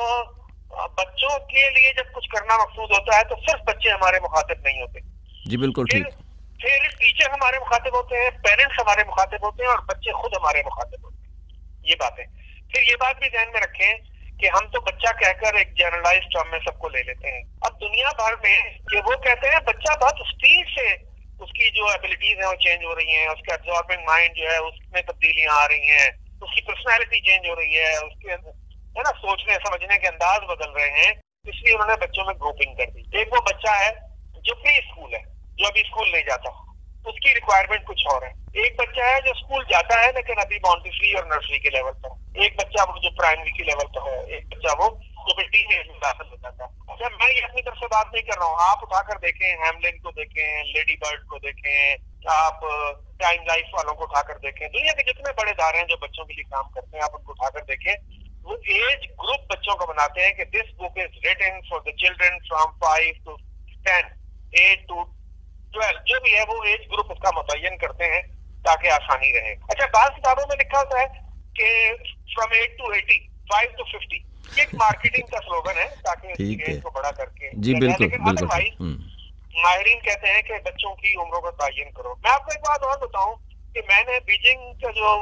बच्चों के लिए जब कुछ करना मकसूद होता है तो सिर्फ बच्चे हमारे मुखातिब नहीं होते। जी बिल्कुल ठीक। फिर टीचर हमारे मुखातिब होते हैं, पेरेंट्स हमारे मुखातिब होते हैं, और बच्चे खुद हमारे मुखातिब होते हैं। ये बात है। फिर ये बात भी ध्यान में रखें कि हम तो बच्चा कहकर एक जनरलाइज टर्म में सबको ले लेते हैं। अब दुनिया भर में कि वो कहते हैं बच्चा बहुत स्पीड से उसकी जो एबिलिटीज हैं वो चेंज हो रही हैं, उसका एब्जॉर्बिंग माइंड जो है उसमें तब्दीलियां आ रही हैं, उसकी पर्सनैलिटी चेंज हो रही है, उसके है ना सोचने समझने के अंदाज बदल रहे हैं। इसलिए उन्होंने बच्चों में ग्रुपिंग कर दी। एक वो बच्चा है जो प्री स्कूल है, जो अभी स्कूल नहीं जाता, उसकी रिक्वायरमेंट कुछ और है। एक बच्चा है जो स्कूल जाता है लेकिन अभी मॉन्टेसरी और नर्सरी के लेवल पर, एक बच्चा वो जो प्राइमरी के लेवल पर है, एक बच्चा वो जो भी टीनेज में दाखिल हो जाता है। अच्छा, मैं ये अपनी तरफ से बात नहीं कर रहा हूँ, आप उठाकर देखें, हैमलिन को देखें, लेडी बर्ड को देखें, आप टाइम लाइफ वालों को उठाकर देखें, दुनिया के जितने बड़े इदारे हैं जो बच्चों के लिए काम करते हैं, आप उनको उठाकर देखें। वो एज ग्रुप बच्चों को बनाते हैं कि this book is written for the children from five to ten, eight to twelve, जो भी है वो एज ग्रुप उसका मुतय्यन करते हैं ताकि आसानी रहे। अच्छा, बात किताबों में लिखा होता है कि from eight to eighty, five to fifty, ये एक मार्केटिंग का स्लोगन है ताकि एज को बड़ा करके। जी बिल्कुल बिल्कुल। अदरवाइज माहिरीन कहते हैं कि बच्चों की उम्रों का तयन करो। मैं आपको एक बात और बताऊं कि मैंने बीजिंग का जो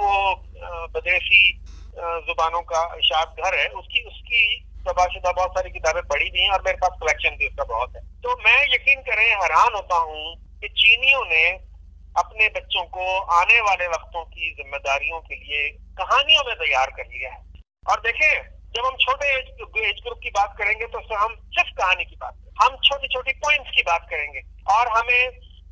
वो बदेसी जुबानों का इशात घर है उसकी उसकी तबाशुदा बहुत सारी किताबें पढ़ी भी हैं और मेरे पास कलेक्शन भी उसका बहुत है। तो मैं यकीन करें हैरान होता हूँ कि चीनियों ने अपने बच्चों को आने वाले वक्तों की जिम्मेदारियों के लिए कहानियों में तैयार कर लिया है। और देखें, जब हम छोटे एज, एज ग्रुप की बात करेंगे तो हम सिर्फ कहानी की बात करेंगे, हम छोटी छोटी पॉइंट्स की बात करेंगे, और हमें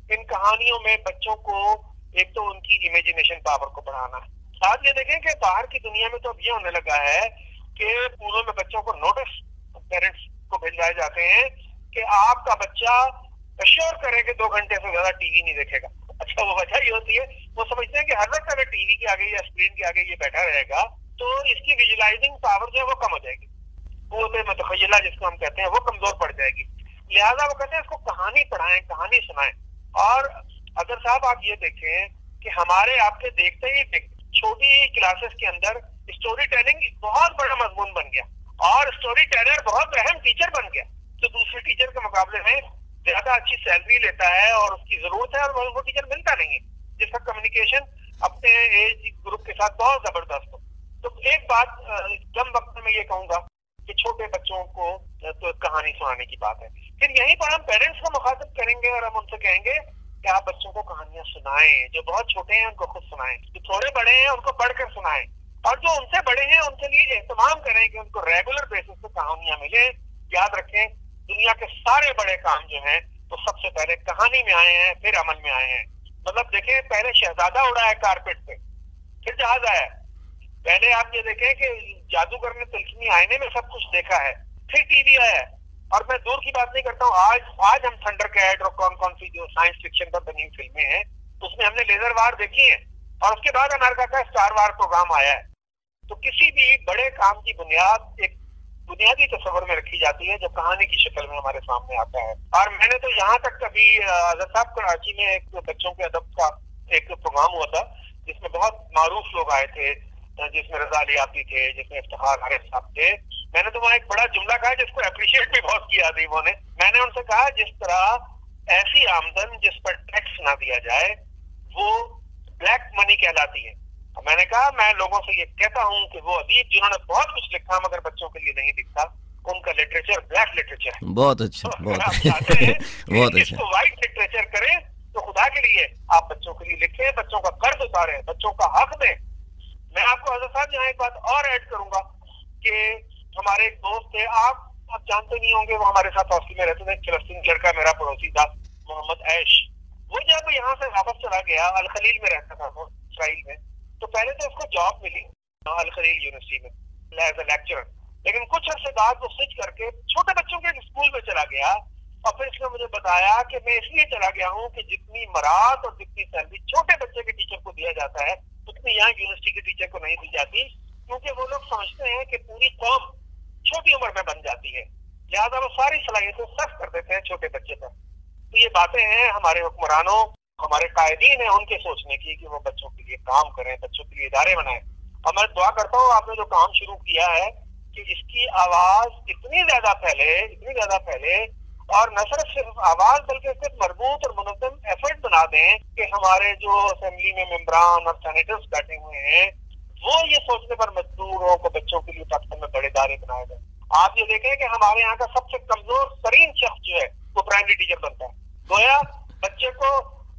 इन कहानियों में बच्चों को एक तो उनकी इमेजिनेशन पावर को बढ़ाना है। साथ ये देखें कि बाहर की दुनिया में तो अब ये होने लगा है कि स्कूलों में बच्चों को नोटिस पेरेंट्स को भिजवाए जाते हैं कि आपका बच्चा अश्योर करें कि दो घंटे से ज्यादा टीवी नहीं देखेगा। अच्छा, वो वजह ये होती है, वो समझते हैं कि हर वक्त अगर टीवी के आगे या स्क्रीन के आगे ये बैठा रहेगा तो इसकी विजुअलाइजिंग पावर जो है वो कम हो जाएगी, वो मुतखय्यला जिसको हम कहते हैं वो कमजोर पड़ जाएगी। लिहाजा वो कहते हैं इसको कहानी पढ़ाएं, कहानी सुनाएं। और अगर साहब आप ये देखें कि हमारे आपके देखते ही छोटी क्लासेस के अंदर स्टोरी टेलिंग बहुत बड़ा मजमून बन गया और स्टोरी टेलर बहुत अहम टीचर बन गया, जो दूसरे टीचर के मुकाबले में ज्यादा अच्छी सैलरी लेता है और उसकी जरूरत है और वो टीचर मिलता नहीं है जिसका कम्युनिकेशन अपने एज ग्रुप के साथ बहुत जबरदस्त हो। तो एक बात कम वक्त में मैं ये कहूंगा कि छोटे बच्चों को तो कहानी सुनाने की बात है। फिर यहीं पर हम पेरेंट्स को मुखातिब करेंगे और हम उनसे कहेंगे कि आप बच्चों को कहानियां सुनाएं, जो बहुत छोटे हैं उनको खुद सुनाएं, जो थोड़े बड़े हैं उनको पढ़कर सुनाएं, और जो उनसे बड़े हैं उनके लिए एहतमाम करें कि उनको रेगुलर बेसिस पे कहानियां मिले। याद रखें, दुनिया के सारे बड़े काम जो हैं वो सबसे पहले कहानी में आए हैं, फिर अमल में आए हैं। मतलब देखें, पहले शहजादा उड़ा है कारपेट पे, फिर जहाज आया। पहले आप ये देखें कि जादूगर ने तिलस्मी आईने में सब कुछ देखा है, फिर टीवी आया। और मैं दूर की बात नहीं करता हूँ, आज आज हम थंडरकैट और कौन कौन सी जो साइंस फिक्शन पर बनी फिल्में हैं उसमें हमने लेजर वार देखी है, और उसके बाद अमेरिका का स्टार वार प्रोग्राम आया है। तो किसी भी बड़े काम की बुनियाद एक बुनियादी तस्वर में रखी जाती है जो कहानी की शक्ल में हमारे सामने आता है। और मैंने तो यहाँ तक कभी आज़ाद साहब कराची में एक बच्चों के अदब का एक प्रोग्राम हुआ था जिसमें बहुत मारूफ लोग आए थे, जिसमें रजा लियाती थे, जिसमें इफ्तिखार हारिस साहब थे। मैंने तो वहाँ एक बड़ा जुमला कहा जिसको अप्रिशिएट भी बहुत किया अदीबों ने। मैंने उनसे कहा, जिस तरह ऐसी आमदन जिस पर टैक्स ना दिया जाए वो ब्लैक मनी कहलाती है। मैंने कहा, मैं लोगों से ये कहता हूँ कि वो अदीब जिन्होंने बहुत कुछ लिखा मगर बच्चों के लिए नहीं दिखता, उनका लिटरेचर ब्लैक लिटरेचर है। बहुत अच्छा, तो बहुत आप चाहते हैं बहुत कि अच्छा। इसको व्हाइट लिटरेचर करें तो खुदा के लिए आप बच्चों के लिए लिखें, बच्चों का कर्ज उतारें, बच्चों का हक दें। मैं आपको आज़ाद साहब यहाँ एक बात और ऐड करूंगा कि हमारे एक दोस्त थे, आप आप जानते नहीं होंगे, वो हमारे साथ हॉस्टल में रहते थे, फिलिस्तीनी लड़का मेरा पड़ोसी था, मोहम्मद ऐश। वो जब यहाँ से वापस चला गया, अल खलील में रहता था वो, इसराइल में, तो पहले तो उसको जॉब मिली अल खलील यूनिवर्सिटी में एज ए लेक्चरर, लेकिन कुछ अर्से बाद वो स्विच करके छोटे बच्चों के स्कूल में चला गया। और फिर इसने मुझे बताया कि मैं इसलिए चला गया हूँ कि जितनी मरात और जितनी सैलरी छोटे बच्चे के टीचर को दिया जाता है उतनी यहाँ यूनिवर्सिटी के टीचर को नहीं दी जाती, क्योंकि वो लोग समझते हैं कि पूरी कौम छोटी उम्र में बन जाती है, लिहाजा वो सारी सलाहियतें सर्व कर देते हैं छोटे बच्चे पर। तो ये बातें हैं हमारे हुक्मरानों, हमारे कायदीन है उनके सोचने की कि वो बच्चों के लिए काम करें, बच्चों के लिए इदारे बनाएं। और मैं दुआ करता हूँ आपने जो काम शुरू किया है कि इसकी आवाज इतनी ज्यादा फैले, इतनी ज्यादा फैले, और न सिर्फ आवाज बल्कि सिर्फ मजबूत और मुनज़्ज़म एफर्ट बना दें कि हमारे जो असेंबली में मेंबरान और सेनेटर्स बैठे हुए हैं वो ये सोचने पर मजबूर हो कि बच्चों के लिए पाकिस्तान में बड़े इदारे बनाए जाए। आप ये देखें कि हमारे यहाँ का सबसे कमजोर तरीन शख्स जो है वो प्राइमरी टीचर बनता है। गोया बच्चे को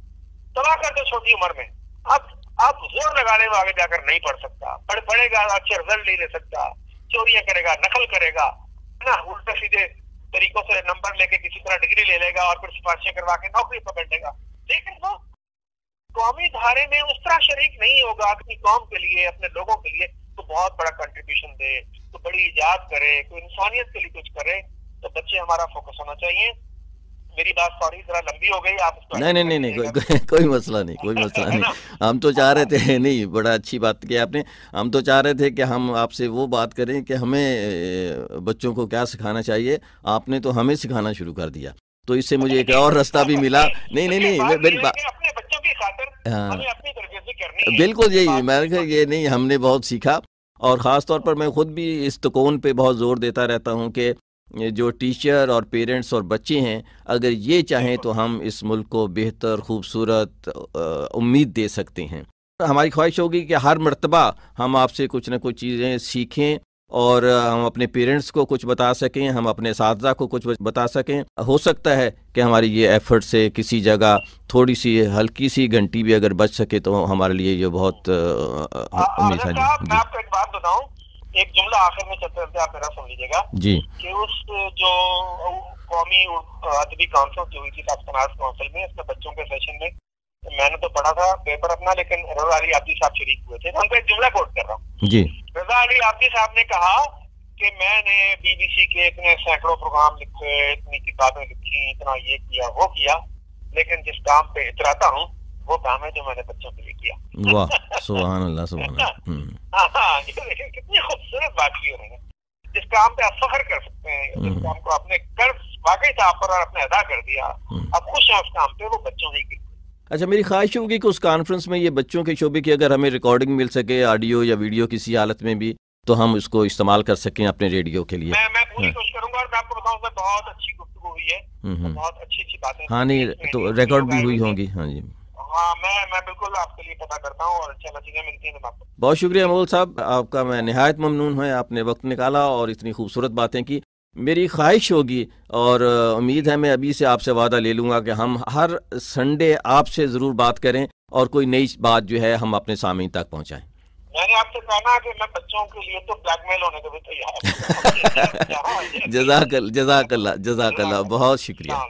तबाह कर दो छोटी उम्र में, अब अब जोर लगाने में आगे जाकर नहीं पढ़ सकता, पढ़ पढ़ेगा अच्छे रिजल्ट नहीं ले सकता, चोरियां करेगा, नकल करेगा, है ना, उल्टे सीधे तरीकों से नंबर लेके किसी तरह डिग्री ले लेगा और फिर सिफारिशें करवा के नौकरी पर बैठेगा। लेकिन वो कौमी धारे में उस तरह शरीक नहीं होगा अपनी कौम के लिए, अपने लोगों के लिए तो बहुत बड़ा कंट्रीब्यूशन दे, तो बड़ी इजाद करे, कोई इंसानियत के लिए कुछ करे, तो बच्चे हमारा फोकस होना चाहिए। मेरी बात सॉरी जरा लंबी हो गई, आप इसको नहीं नहीं नहीं नहीं कोई कोई कोई मसला नहीं, कोई मसला नहीं। हम तो चाह रहे थे, नहीं बड़ा अच्छी बात की आपने, हम तो चाह रहे थे कि हम आपसे वो बात करें कि हमें बच्चों को क्या सिखाना चाहिए, आपने तो हमें सिखाना शुरू कर दिया, तो इससे मुझे एक और रास्ता भी मिला। नहीं नहीं नहीं मेरी बात, अपने बच्चों की खातिर हमें अपनी तरफ से करनी है। बिल्कुल यही मैं ये नहीं, हमने बहुत सीखा, और ख़ास तौर पर मैं ख़ुद भी इस तकोन पे बहुत ज़ोर देता रहता हूँ कि जो टीचर और पेरेंट्स और बच्चे हैं, अगर ये चाहें तो हम इस मुल्क को बेहतर खूबसूरत उम्मीद दे सकते हैं। हमारी ख्वाहिश होगी कि हर मर्तबा हम आपसे कुछ ना कुछ चीज़ें सीखें और हम अपने पेरेंट्स को कुछ बता सकें, हम अपने साथी को कुछ बता सकें। हो सकता है कि हमारी ये एफर्ट से किसी जगह थोड़ी सी हल्की सी घंटी भी अगर बच सके तो हमारे लिए ये बहुत उम्मीद है। मैं आपको एक बात बताऊं, एक जुमला आखिर में चलते चलते आप मेरा सुन लीजिएगा जी, कि उस जो कौमी अदबी कॉन्फ्रेंस हुई थी साफ काउंसिल में, इसमें बच्चों के सेशन में मैंने तो पढ़ा था पेपर अपना, लेकिन रजा अली आब्दी साहब शरीक हुए थे। उनको एक जुमला कोट कर रहा हूँ जी। रजा अली आब्दी साहब ने कहा कि मैंने बीबीसी के इतने सैकड़ों प्रोग्राम लिखे, इतनी किताबें लिखी, इतना ये किया वो किया, लेकिन जिस काम पे इतराता हूँ वो काम है जो मैंने बच्चों के लिए किया। वाह, सुभान अल्लाह, सुभान अल्लाह। हाँ, देखिए कितनी खूबसूरत बात की उन्होंने। जिस काम पे आप फख्र कर सकते हैं, जिस काम को आपने कर वाकई था पर आपने अदा कर दिया, आप खुश हैं उस काम पे, वो बच्चों की। अच्छा, मेरी ख्वाहिश होगी कि उस कॉन्फ्रेंस में ये बच्चों के शोबे की अगर हमें रिकॉर्डिंग मिल सके, ऑडियो या वीडियो किसी हालत में भी, तो हम इसको इस्तेमाल कर सकें अपने रेडियो के लिए। मैं मैं पूरी कोशिश करूंगा, और मैं आपको बताऊं सर बहुत अच्छी गुफ्तगू हुई है, बहुत अच्छी अच्छी बातें। हाँ नहीं तो रिकॉर्ड भी हुई होंगी। हाँ जी, हाँ मैं मैं बिल्कुल आपके लिए पता करता हूँ, और इंशाल्लाह चीजें मिलती हैं आपको। बहुत शुक्रिया अमोल साहब, आपका मैं निहायत ममनून है, आपने वक्त निकाला और इतनी खूबसूरत बातें की। मेरी ख्वाहिश होगी और उम्मीद है मैं अभी से आपसे वादा ले लूँगा कि हम हर संडे आपसे ज़रूर बात करें और कोई नई बात जो है हम अपने सामीन तक पहुँचाएं। मैंने आपसे कहा कि मैं बच्चों के लिए तो ब्लैकमेल होने को भी तैयार। जज़ाकल्लाह जज़ाकल्लाह जज़ाकल्लाह, बहुत शुक्रिया।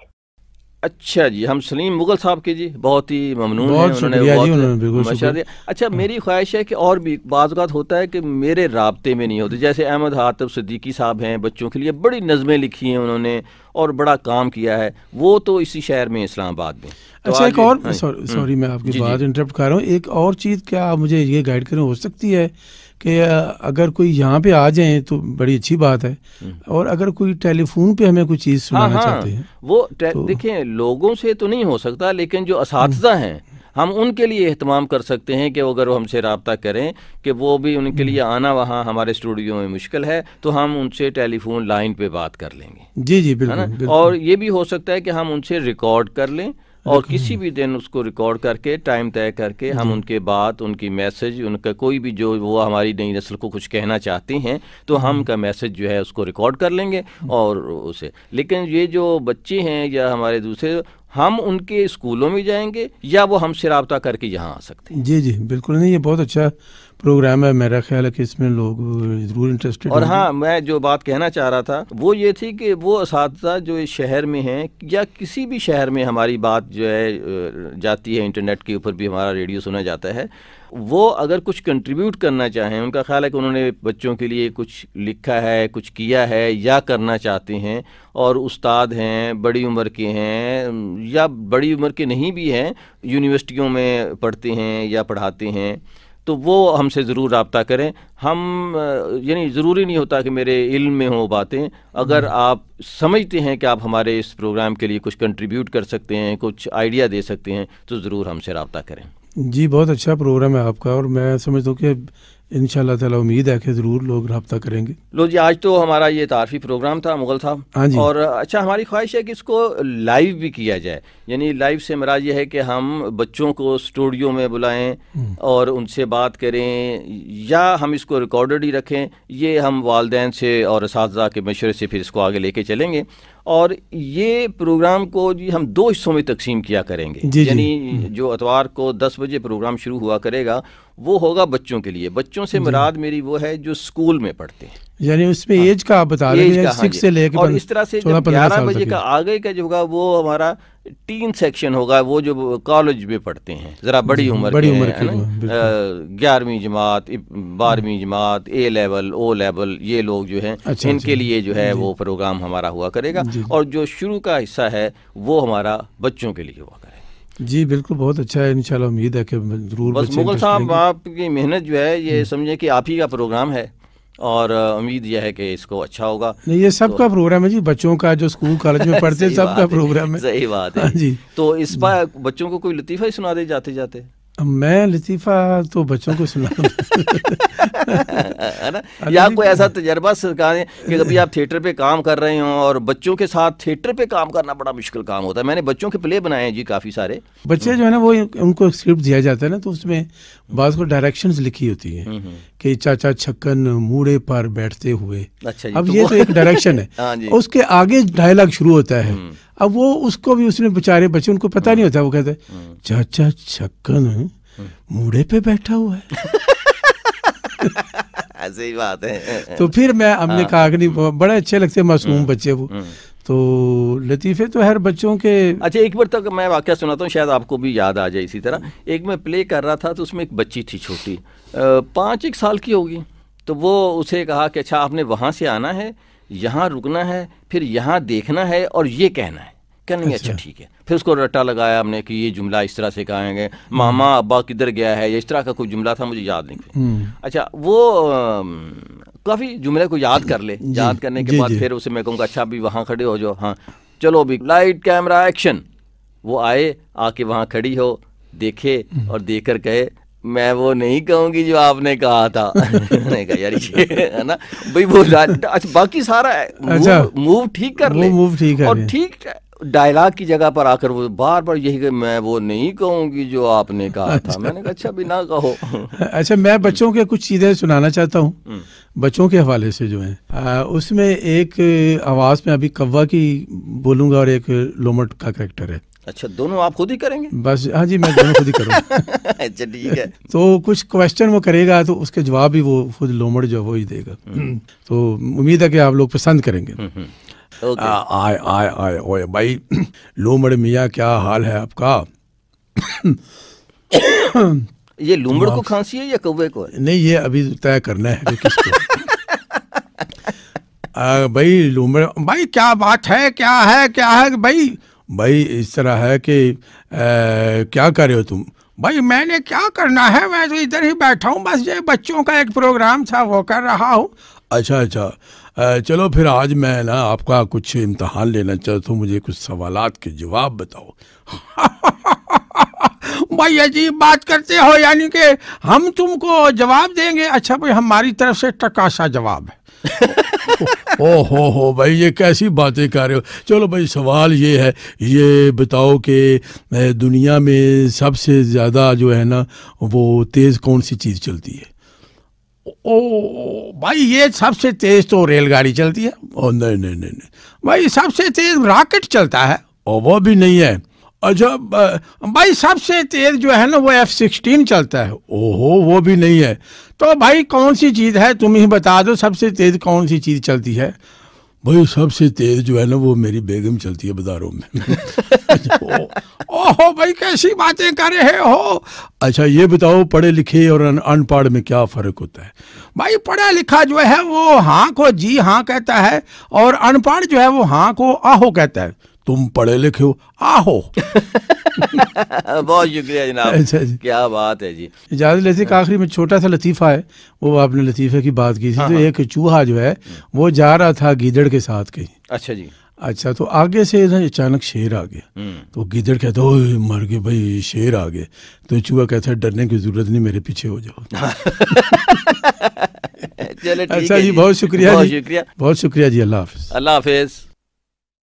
अच्छा जी, हम सलीम मुगल साहब के जी बहुत ही ममनून हैं, उन्होंने बहुत मशा दिया। अच्छा, मेरी ख्वाहिश है कि और भी बाज़ औक़ात होता है कि मेरे राब्ते में नहीं होते, जैसे अहमद हातिब सिद्दीकी साहब हैं, बच्चों के लिए बड़ी नज़में लिखी हैं उन्होंने और बड़ा काम किया है, वो तो इसी शहर में इस्लामाबाद में। तो अच्छा, एक और सॉरी सॉरी मैं आपकी बात इंटरप्ट कर रहा हूँ, एक और चीज़ क्या आप मुझे ये गाइड करें, हो सकती है कि अगर कोई यहाँ पे आ जाए तो बड़ी अच्छी बात है, और अगर कोई टेलीफोन पे हमें कोई चीज़ सुनाना हाँ, चाहते हैं वो तो... देखें लोगों से तो नहीं हो सकता, लेकिन जो असातिज़ा हैं हम उनके लिए एहतमाम कर सकते हैं कि अगर वो हमसे रब्ता करें कि वो भी उनके लिए आना वहाँ हमारे स्टूडियो में मुश्किल है, तो हम उनसे टेलीफोन लाइन पे बात कर लेंगे। जी जी बिल्कुल, बिल्कुल। और ये भी हो सकता है कि हम उनसे रिकॉर्ड कर लें और किसी भी दिन उसको रिकॉर्ड करके टाइम तय करके हम उनके बात, उनकी मैसेज, उनका कोई भी जो वो हमारी नई नस्ल को कुछ कहना चाहते हैं तो हम का मैसेज जो है उसको रिकॉर्ड कर लेंगे और उसे। लेकिन ये जो बच्चे हैं या हमारे दूसरे, हम उनके स्कूलों में जाएंगे या वो हमसे रब्ता करके यहाँ आ सकते हैं। जी जी बिल्कुल, नहीं ये बहुत अच्छा प्रोग्राम है, मेरा ख्याल है कि इसमें लोग ज़रूर इंटरेस्टेड। और हाँ, मैं जो बात कहना चाह रहा था वो ये थी कि वो असातिज़ा जो इस शहर में हैं या किसी भी शहर में हमारी बात जो है जाती है, इंटरनेट के ऊपर भी हमारा रेडियो सुना जाता है, वो अगर कुछ कंट्रीब्यूट करना चाहें, उनका ख्याल है कि उन्होंने बच्चों के लिए कुछ लिखा है, कुछ किया है या करना चाहते हैं, और उस्ताद हैं, बड़ी उम्र के हैं या बड़ी उम्र के नहीं भी हैं, यूनिवर्सिटियों में पढ़ते हैं या पढ़ाते हैं, तो वो हमसे ज़रूर रब्ता करें। हम यानी ज़रूरी नहीं होता कि मेरे इल्म में हो बातें, अगर आप समझते हैं कि आप हमारे इस प्रोग्राम के लिए कुछ कंट्रीब्यूट कर सकते हैं, कुछ आइडिया दे सकते हैं, तो ज़रूर हमसे रब्ता करें। जी बहुत अच्छा प्रोग्राम है आपका, और मैं समझता हूँ कि इंशाल्लाह ताला उम्मीद है कि ज़रूर लोग रब्ता करेंगे। लो जी, आज तो हमारा ये तारफ़ी प्रोग्राम था मुगल साहब। हाँ जी। और अच्छा, हमारी ख्वाहिश है कि इसको लाइव भी किया जाए, यानी लाइव से मराज ये है कि हम बच्चों को स्टूडियो में बुलाएं और उनसे बात करें, या हम इसको रिकॉर्डेड ही रखें। ये हम वालिदैन से और असातिज़ा के मशवरे से फिर इसको आगे लेके चलेंगे, और ये प्रोग्राम को जी हम दो हिस्सों में तकसीम किया करेंगे। यानी जो इतवार को दस बजे प्रोग्राम शुरू हुआ करेगा वो होगा बच्चों के लिए। बच्चों से मुराद मेरी वो है जो स्कूल में पढ़ते हैं, यानी उसमें हाँ, एज का आप बता रहे हैं, सिक्स से लेकर, और इस तरह से जब ग्यारह बजे का आगे का जो होगा वो हमारा टीन सेक्शन होगा, वो जो कॉलेज में पढ़ते हैं, ज़रा बड़ी उम्र बड़ी उम्र के, ग्यारहवीं जमात, बारहवीं जमात, ए लेवल, ओ लेवल, ये लोग जो हैं अच्छा, इनके अच्छा, लिए जो है वो प्रोग्राम हमारा हुआ करेगा, और जो शुरू का हिस्सा है वो हमारा बच्चों के लिए हुआ करेगा। जी बिल्कुल, बहुत अच्छा है, इंशाल्लाह उम्मीद है कि जरूर। बस मुगल साहब आपकी मेहनत जो है ये समझे कि आप ही का प्रोग्राम है, और उम्मीद यह है कि इसको अच्छा होगा। नहीं, ये सबका तो, प्रोग्राम है जी, बच्चों का जो स्कूल कॉलेज में पढ़ते हैं सबका प्रोग्राम है। सही बात है जी। तो इस बार बच्चों को कोई लतीफ़ा ही सुना दे जाते जाते। मैं लतीफ़ा तो बच्चों को सुना है ना, या कोई ऐसा तजर्बा सिखाएं कि कभी आप थिएटर पे काम कर रहे हों, और बच्चों के साथ थिएटर पे काम करना बड़ा मुश्किल काम होता है। मैंने बच्चों के प्ले बनाए हैं जी काफ़ी सारे। बच्चे जो है ना वो उनको स्क्रिप्ट दिया जाता है ना, तो उसमें बात को डायरेक्शंस लिखी होती हैं कि चाचा छक्कन मूड़े पर बैठते हुए। अच्छा जी, अब तो ये तो एक डायरेक्शन है, उसके आगे डायलॉग शुरू होता है। अब वो उसको भी उसने बेचारे बच्चे उनको पता नहीं होता, वो कहते हैं चाचा छक्कन मूड़े पे बैठा हुआ है। ऐसी बात है। तो फिर मैं हमने कहा कि नहीं, बड़े अच्छे लगते मासूम बच्चे वो, تو لطیفے تو ہر بچوں کے. اچھا ایک بار تک میں واقعہ سناتا ہوں, شاید آپ کو بھی یاد آ جائے اسی طرح. ایک میں پلے کر رہا تھا تو اس میں ایک بچی تھی چھوٹی, پانچ ایک سال کی ہوگی, تو وہ اسے کہا کہ اچھا آپ نے وہاں سے آنا ہے, یہاں رکنا ہے, پھر یہاں دیکھنا ہے اور یہ کہنا ہے. کہنے اچھا ٹھیک ہے. پھر اس کو رٹا لگایا ہم نے کہ یہ جملہ اس طرح سے کہیں گے, ماما ابا کدھر گیا ہے, اس طرح کا کوئی جملہ تھا, مجھے یاد نہیں. اچھا وہ کافی جملے کو یاد کر لے, یاد کرنے کے بعد پھر اسے میں کہوں گا اچھا ابھی وہاں کھڑے ہو جاؤ, ہاں چلو ابھی لائٹ کیمرہ ایکشن. وہ آئے, آ کے وہاں کھڑی ہو, دیکھے اور دیکھ کر کہے میں وہ نہیں کہوں گی جو آپ نے کہا تھا. میں نے کہا یار یہ ہے نا بھائی وہ باقی سارا موو ٹھیک کر لے اور ٹھیک ڈائلاگ کی جگہ پر آ کر وہ بار بار یہی کہ میں وہ نہیں کہوں گی جو آپ نے کہا تھا. میں نے کہا اچھا بھی نہ کہو. اچھا میں بچوں کے کچھ چیزیں سنانا چاہتا ہوں بچوں کے حوالے سے جو ہیں. اس میں ایک آواز میں ابھی کوا کی بولوں گا اور ایک لومٹ کا کریکٹر ہے. اچھا دونوں آپ خود ہی کریں گے؟ بس ہاں جی میں دونوں خود ہی کروں گا. اچھا ٹھیک ہے. تو کچھ کویسچن وہ کرے گا تو اس کے جواب بھی وہ خود لومڑ جو وہی دے گا. تو امید ہے کہ آپ لوگ پسند کریں گے. آئے آئے آئے اوئے بھائی لومڑ میاں کیا حال ہے آپ کا؟ یہ لومڑ کو کھانسی ہے یا کوے کو؟ نہیں یہ ابھی طے کرنا ہے کس کو. بھائی لومڑ بھائی کیا بات ہے, کیا ہے کیا ہے بھائی؟ بھائی اس طرح ہے کہ کیا کر رہے ہو تم؟ بھائی میں نے کیا کرنا ہے, میں تو ادھر ہی بیٹھا ہوں, بس یہ بچوں کا ایک پروگرام تھا وہ کر رہا ہوں. اچھا اچھا چلو پھر آج میں نا آپ کا کچھ امتحان لینا چاہتا ہوں, مجھے کچھ سوالات کے جواب بتاؤ. بھائی عجیب بات کرتے ہو, یعنی کہ ہم تم کو جواب دیں گے؟ اچھا بھائی ہماری طرف سے ٹکاسا جواب ہے. او ہو ہو بھائی یہ کیسی باتیں کر رہے ہو. چلو بھائی سوال یہ ہے, یہ بتاؤ کہ دنیا میں سب سے زیادہ جو ہے نا وہ تیز کون سی چیز چلتی ہے؟ او بھائی یہ سب سے تیز تو ریل گاڑی چلتی ہے. او نہیں نہیں نہیں نہیں بھائی سب سے تیز راکٹ چلتا ہے. او وہ بھی نہیں ہے. اچھا بھائی سب سے تیز جو ہے نا وہ ایف سکسٹین چلتا ہے. او ہو وہ بھی نہیں ہے. تو بھائی کون سی چیز ہے تم ہی بتا دو, سب سے تیز کون سی چیز چلتی ہے؟ بھائی سب سے تیز جو ہے نا وہ میری بیگم چلتی ہے بازاروں میں. اوہ بھائی کیسی باتیں کر رہے ہو. اچھا یہ بتاؤ پڑھے لکھے اور ان پڑھ میں کیا فرق ہوتا ہے؟ بھائی پڑھا لکھا جو ہے وہ ہاں کو جی ہاں کہتا ہے اور ان پڑھ جو ہے وہ ہاں کو آہو کہتا ہے. تم پڑھے لکھے ہو آہو. بہت شکریہ جناب, کیا بات ہے جی. اجازت لیتے کہ آخری میں چھوٹا سا لطیفہ ہے, وہ آپ نے لطیفے کی بات کی تھی. تو ایک چوہا جو ہے وہ جا رہا تھا گیدڑ کے ساتھ کہیں. اچھا جی. اچھا تو آگے سے اچانک شیر آ گیا. تو گیدڑ کہتا اوہ مر گئے بھائی شیر آ گئے. تو چوہا کہتا ہے ڈرنے کی ضرورت نہیں, میرے پیچھے ہو جاؤ. چلے اچھا جی بہت شکریہ, بہت شکریہ, بہت شکریہ جی. اللہ حافظ. اللہ حافظ.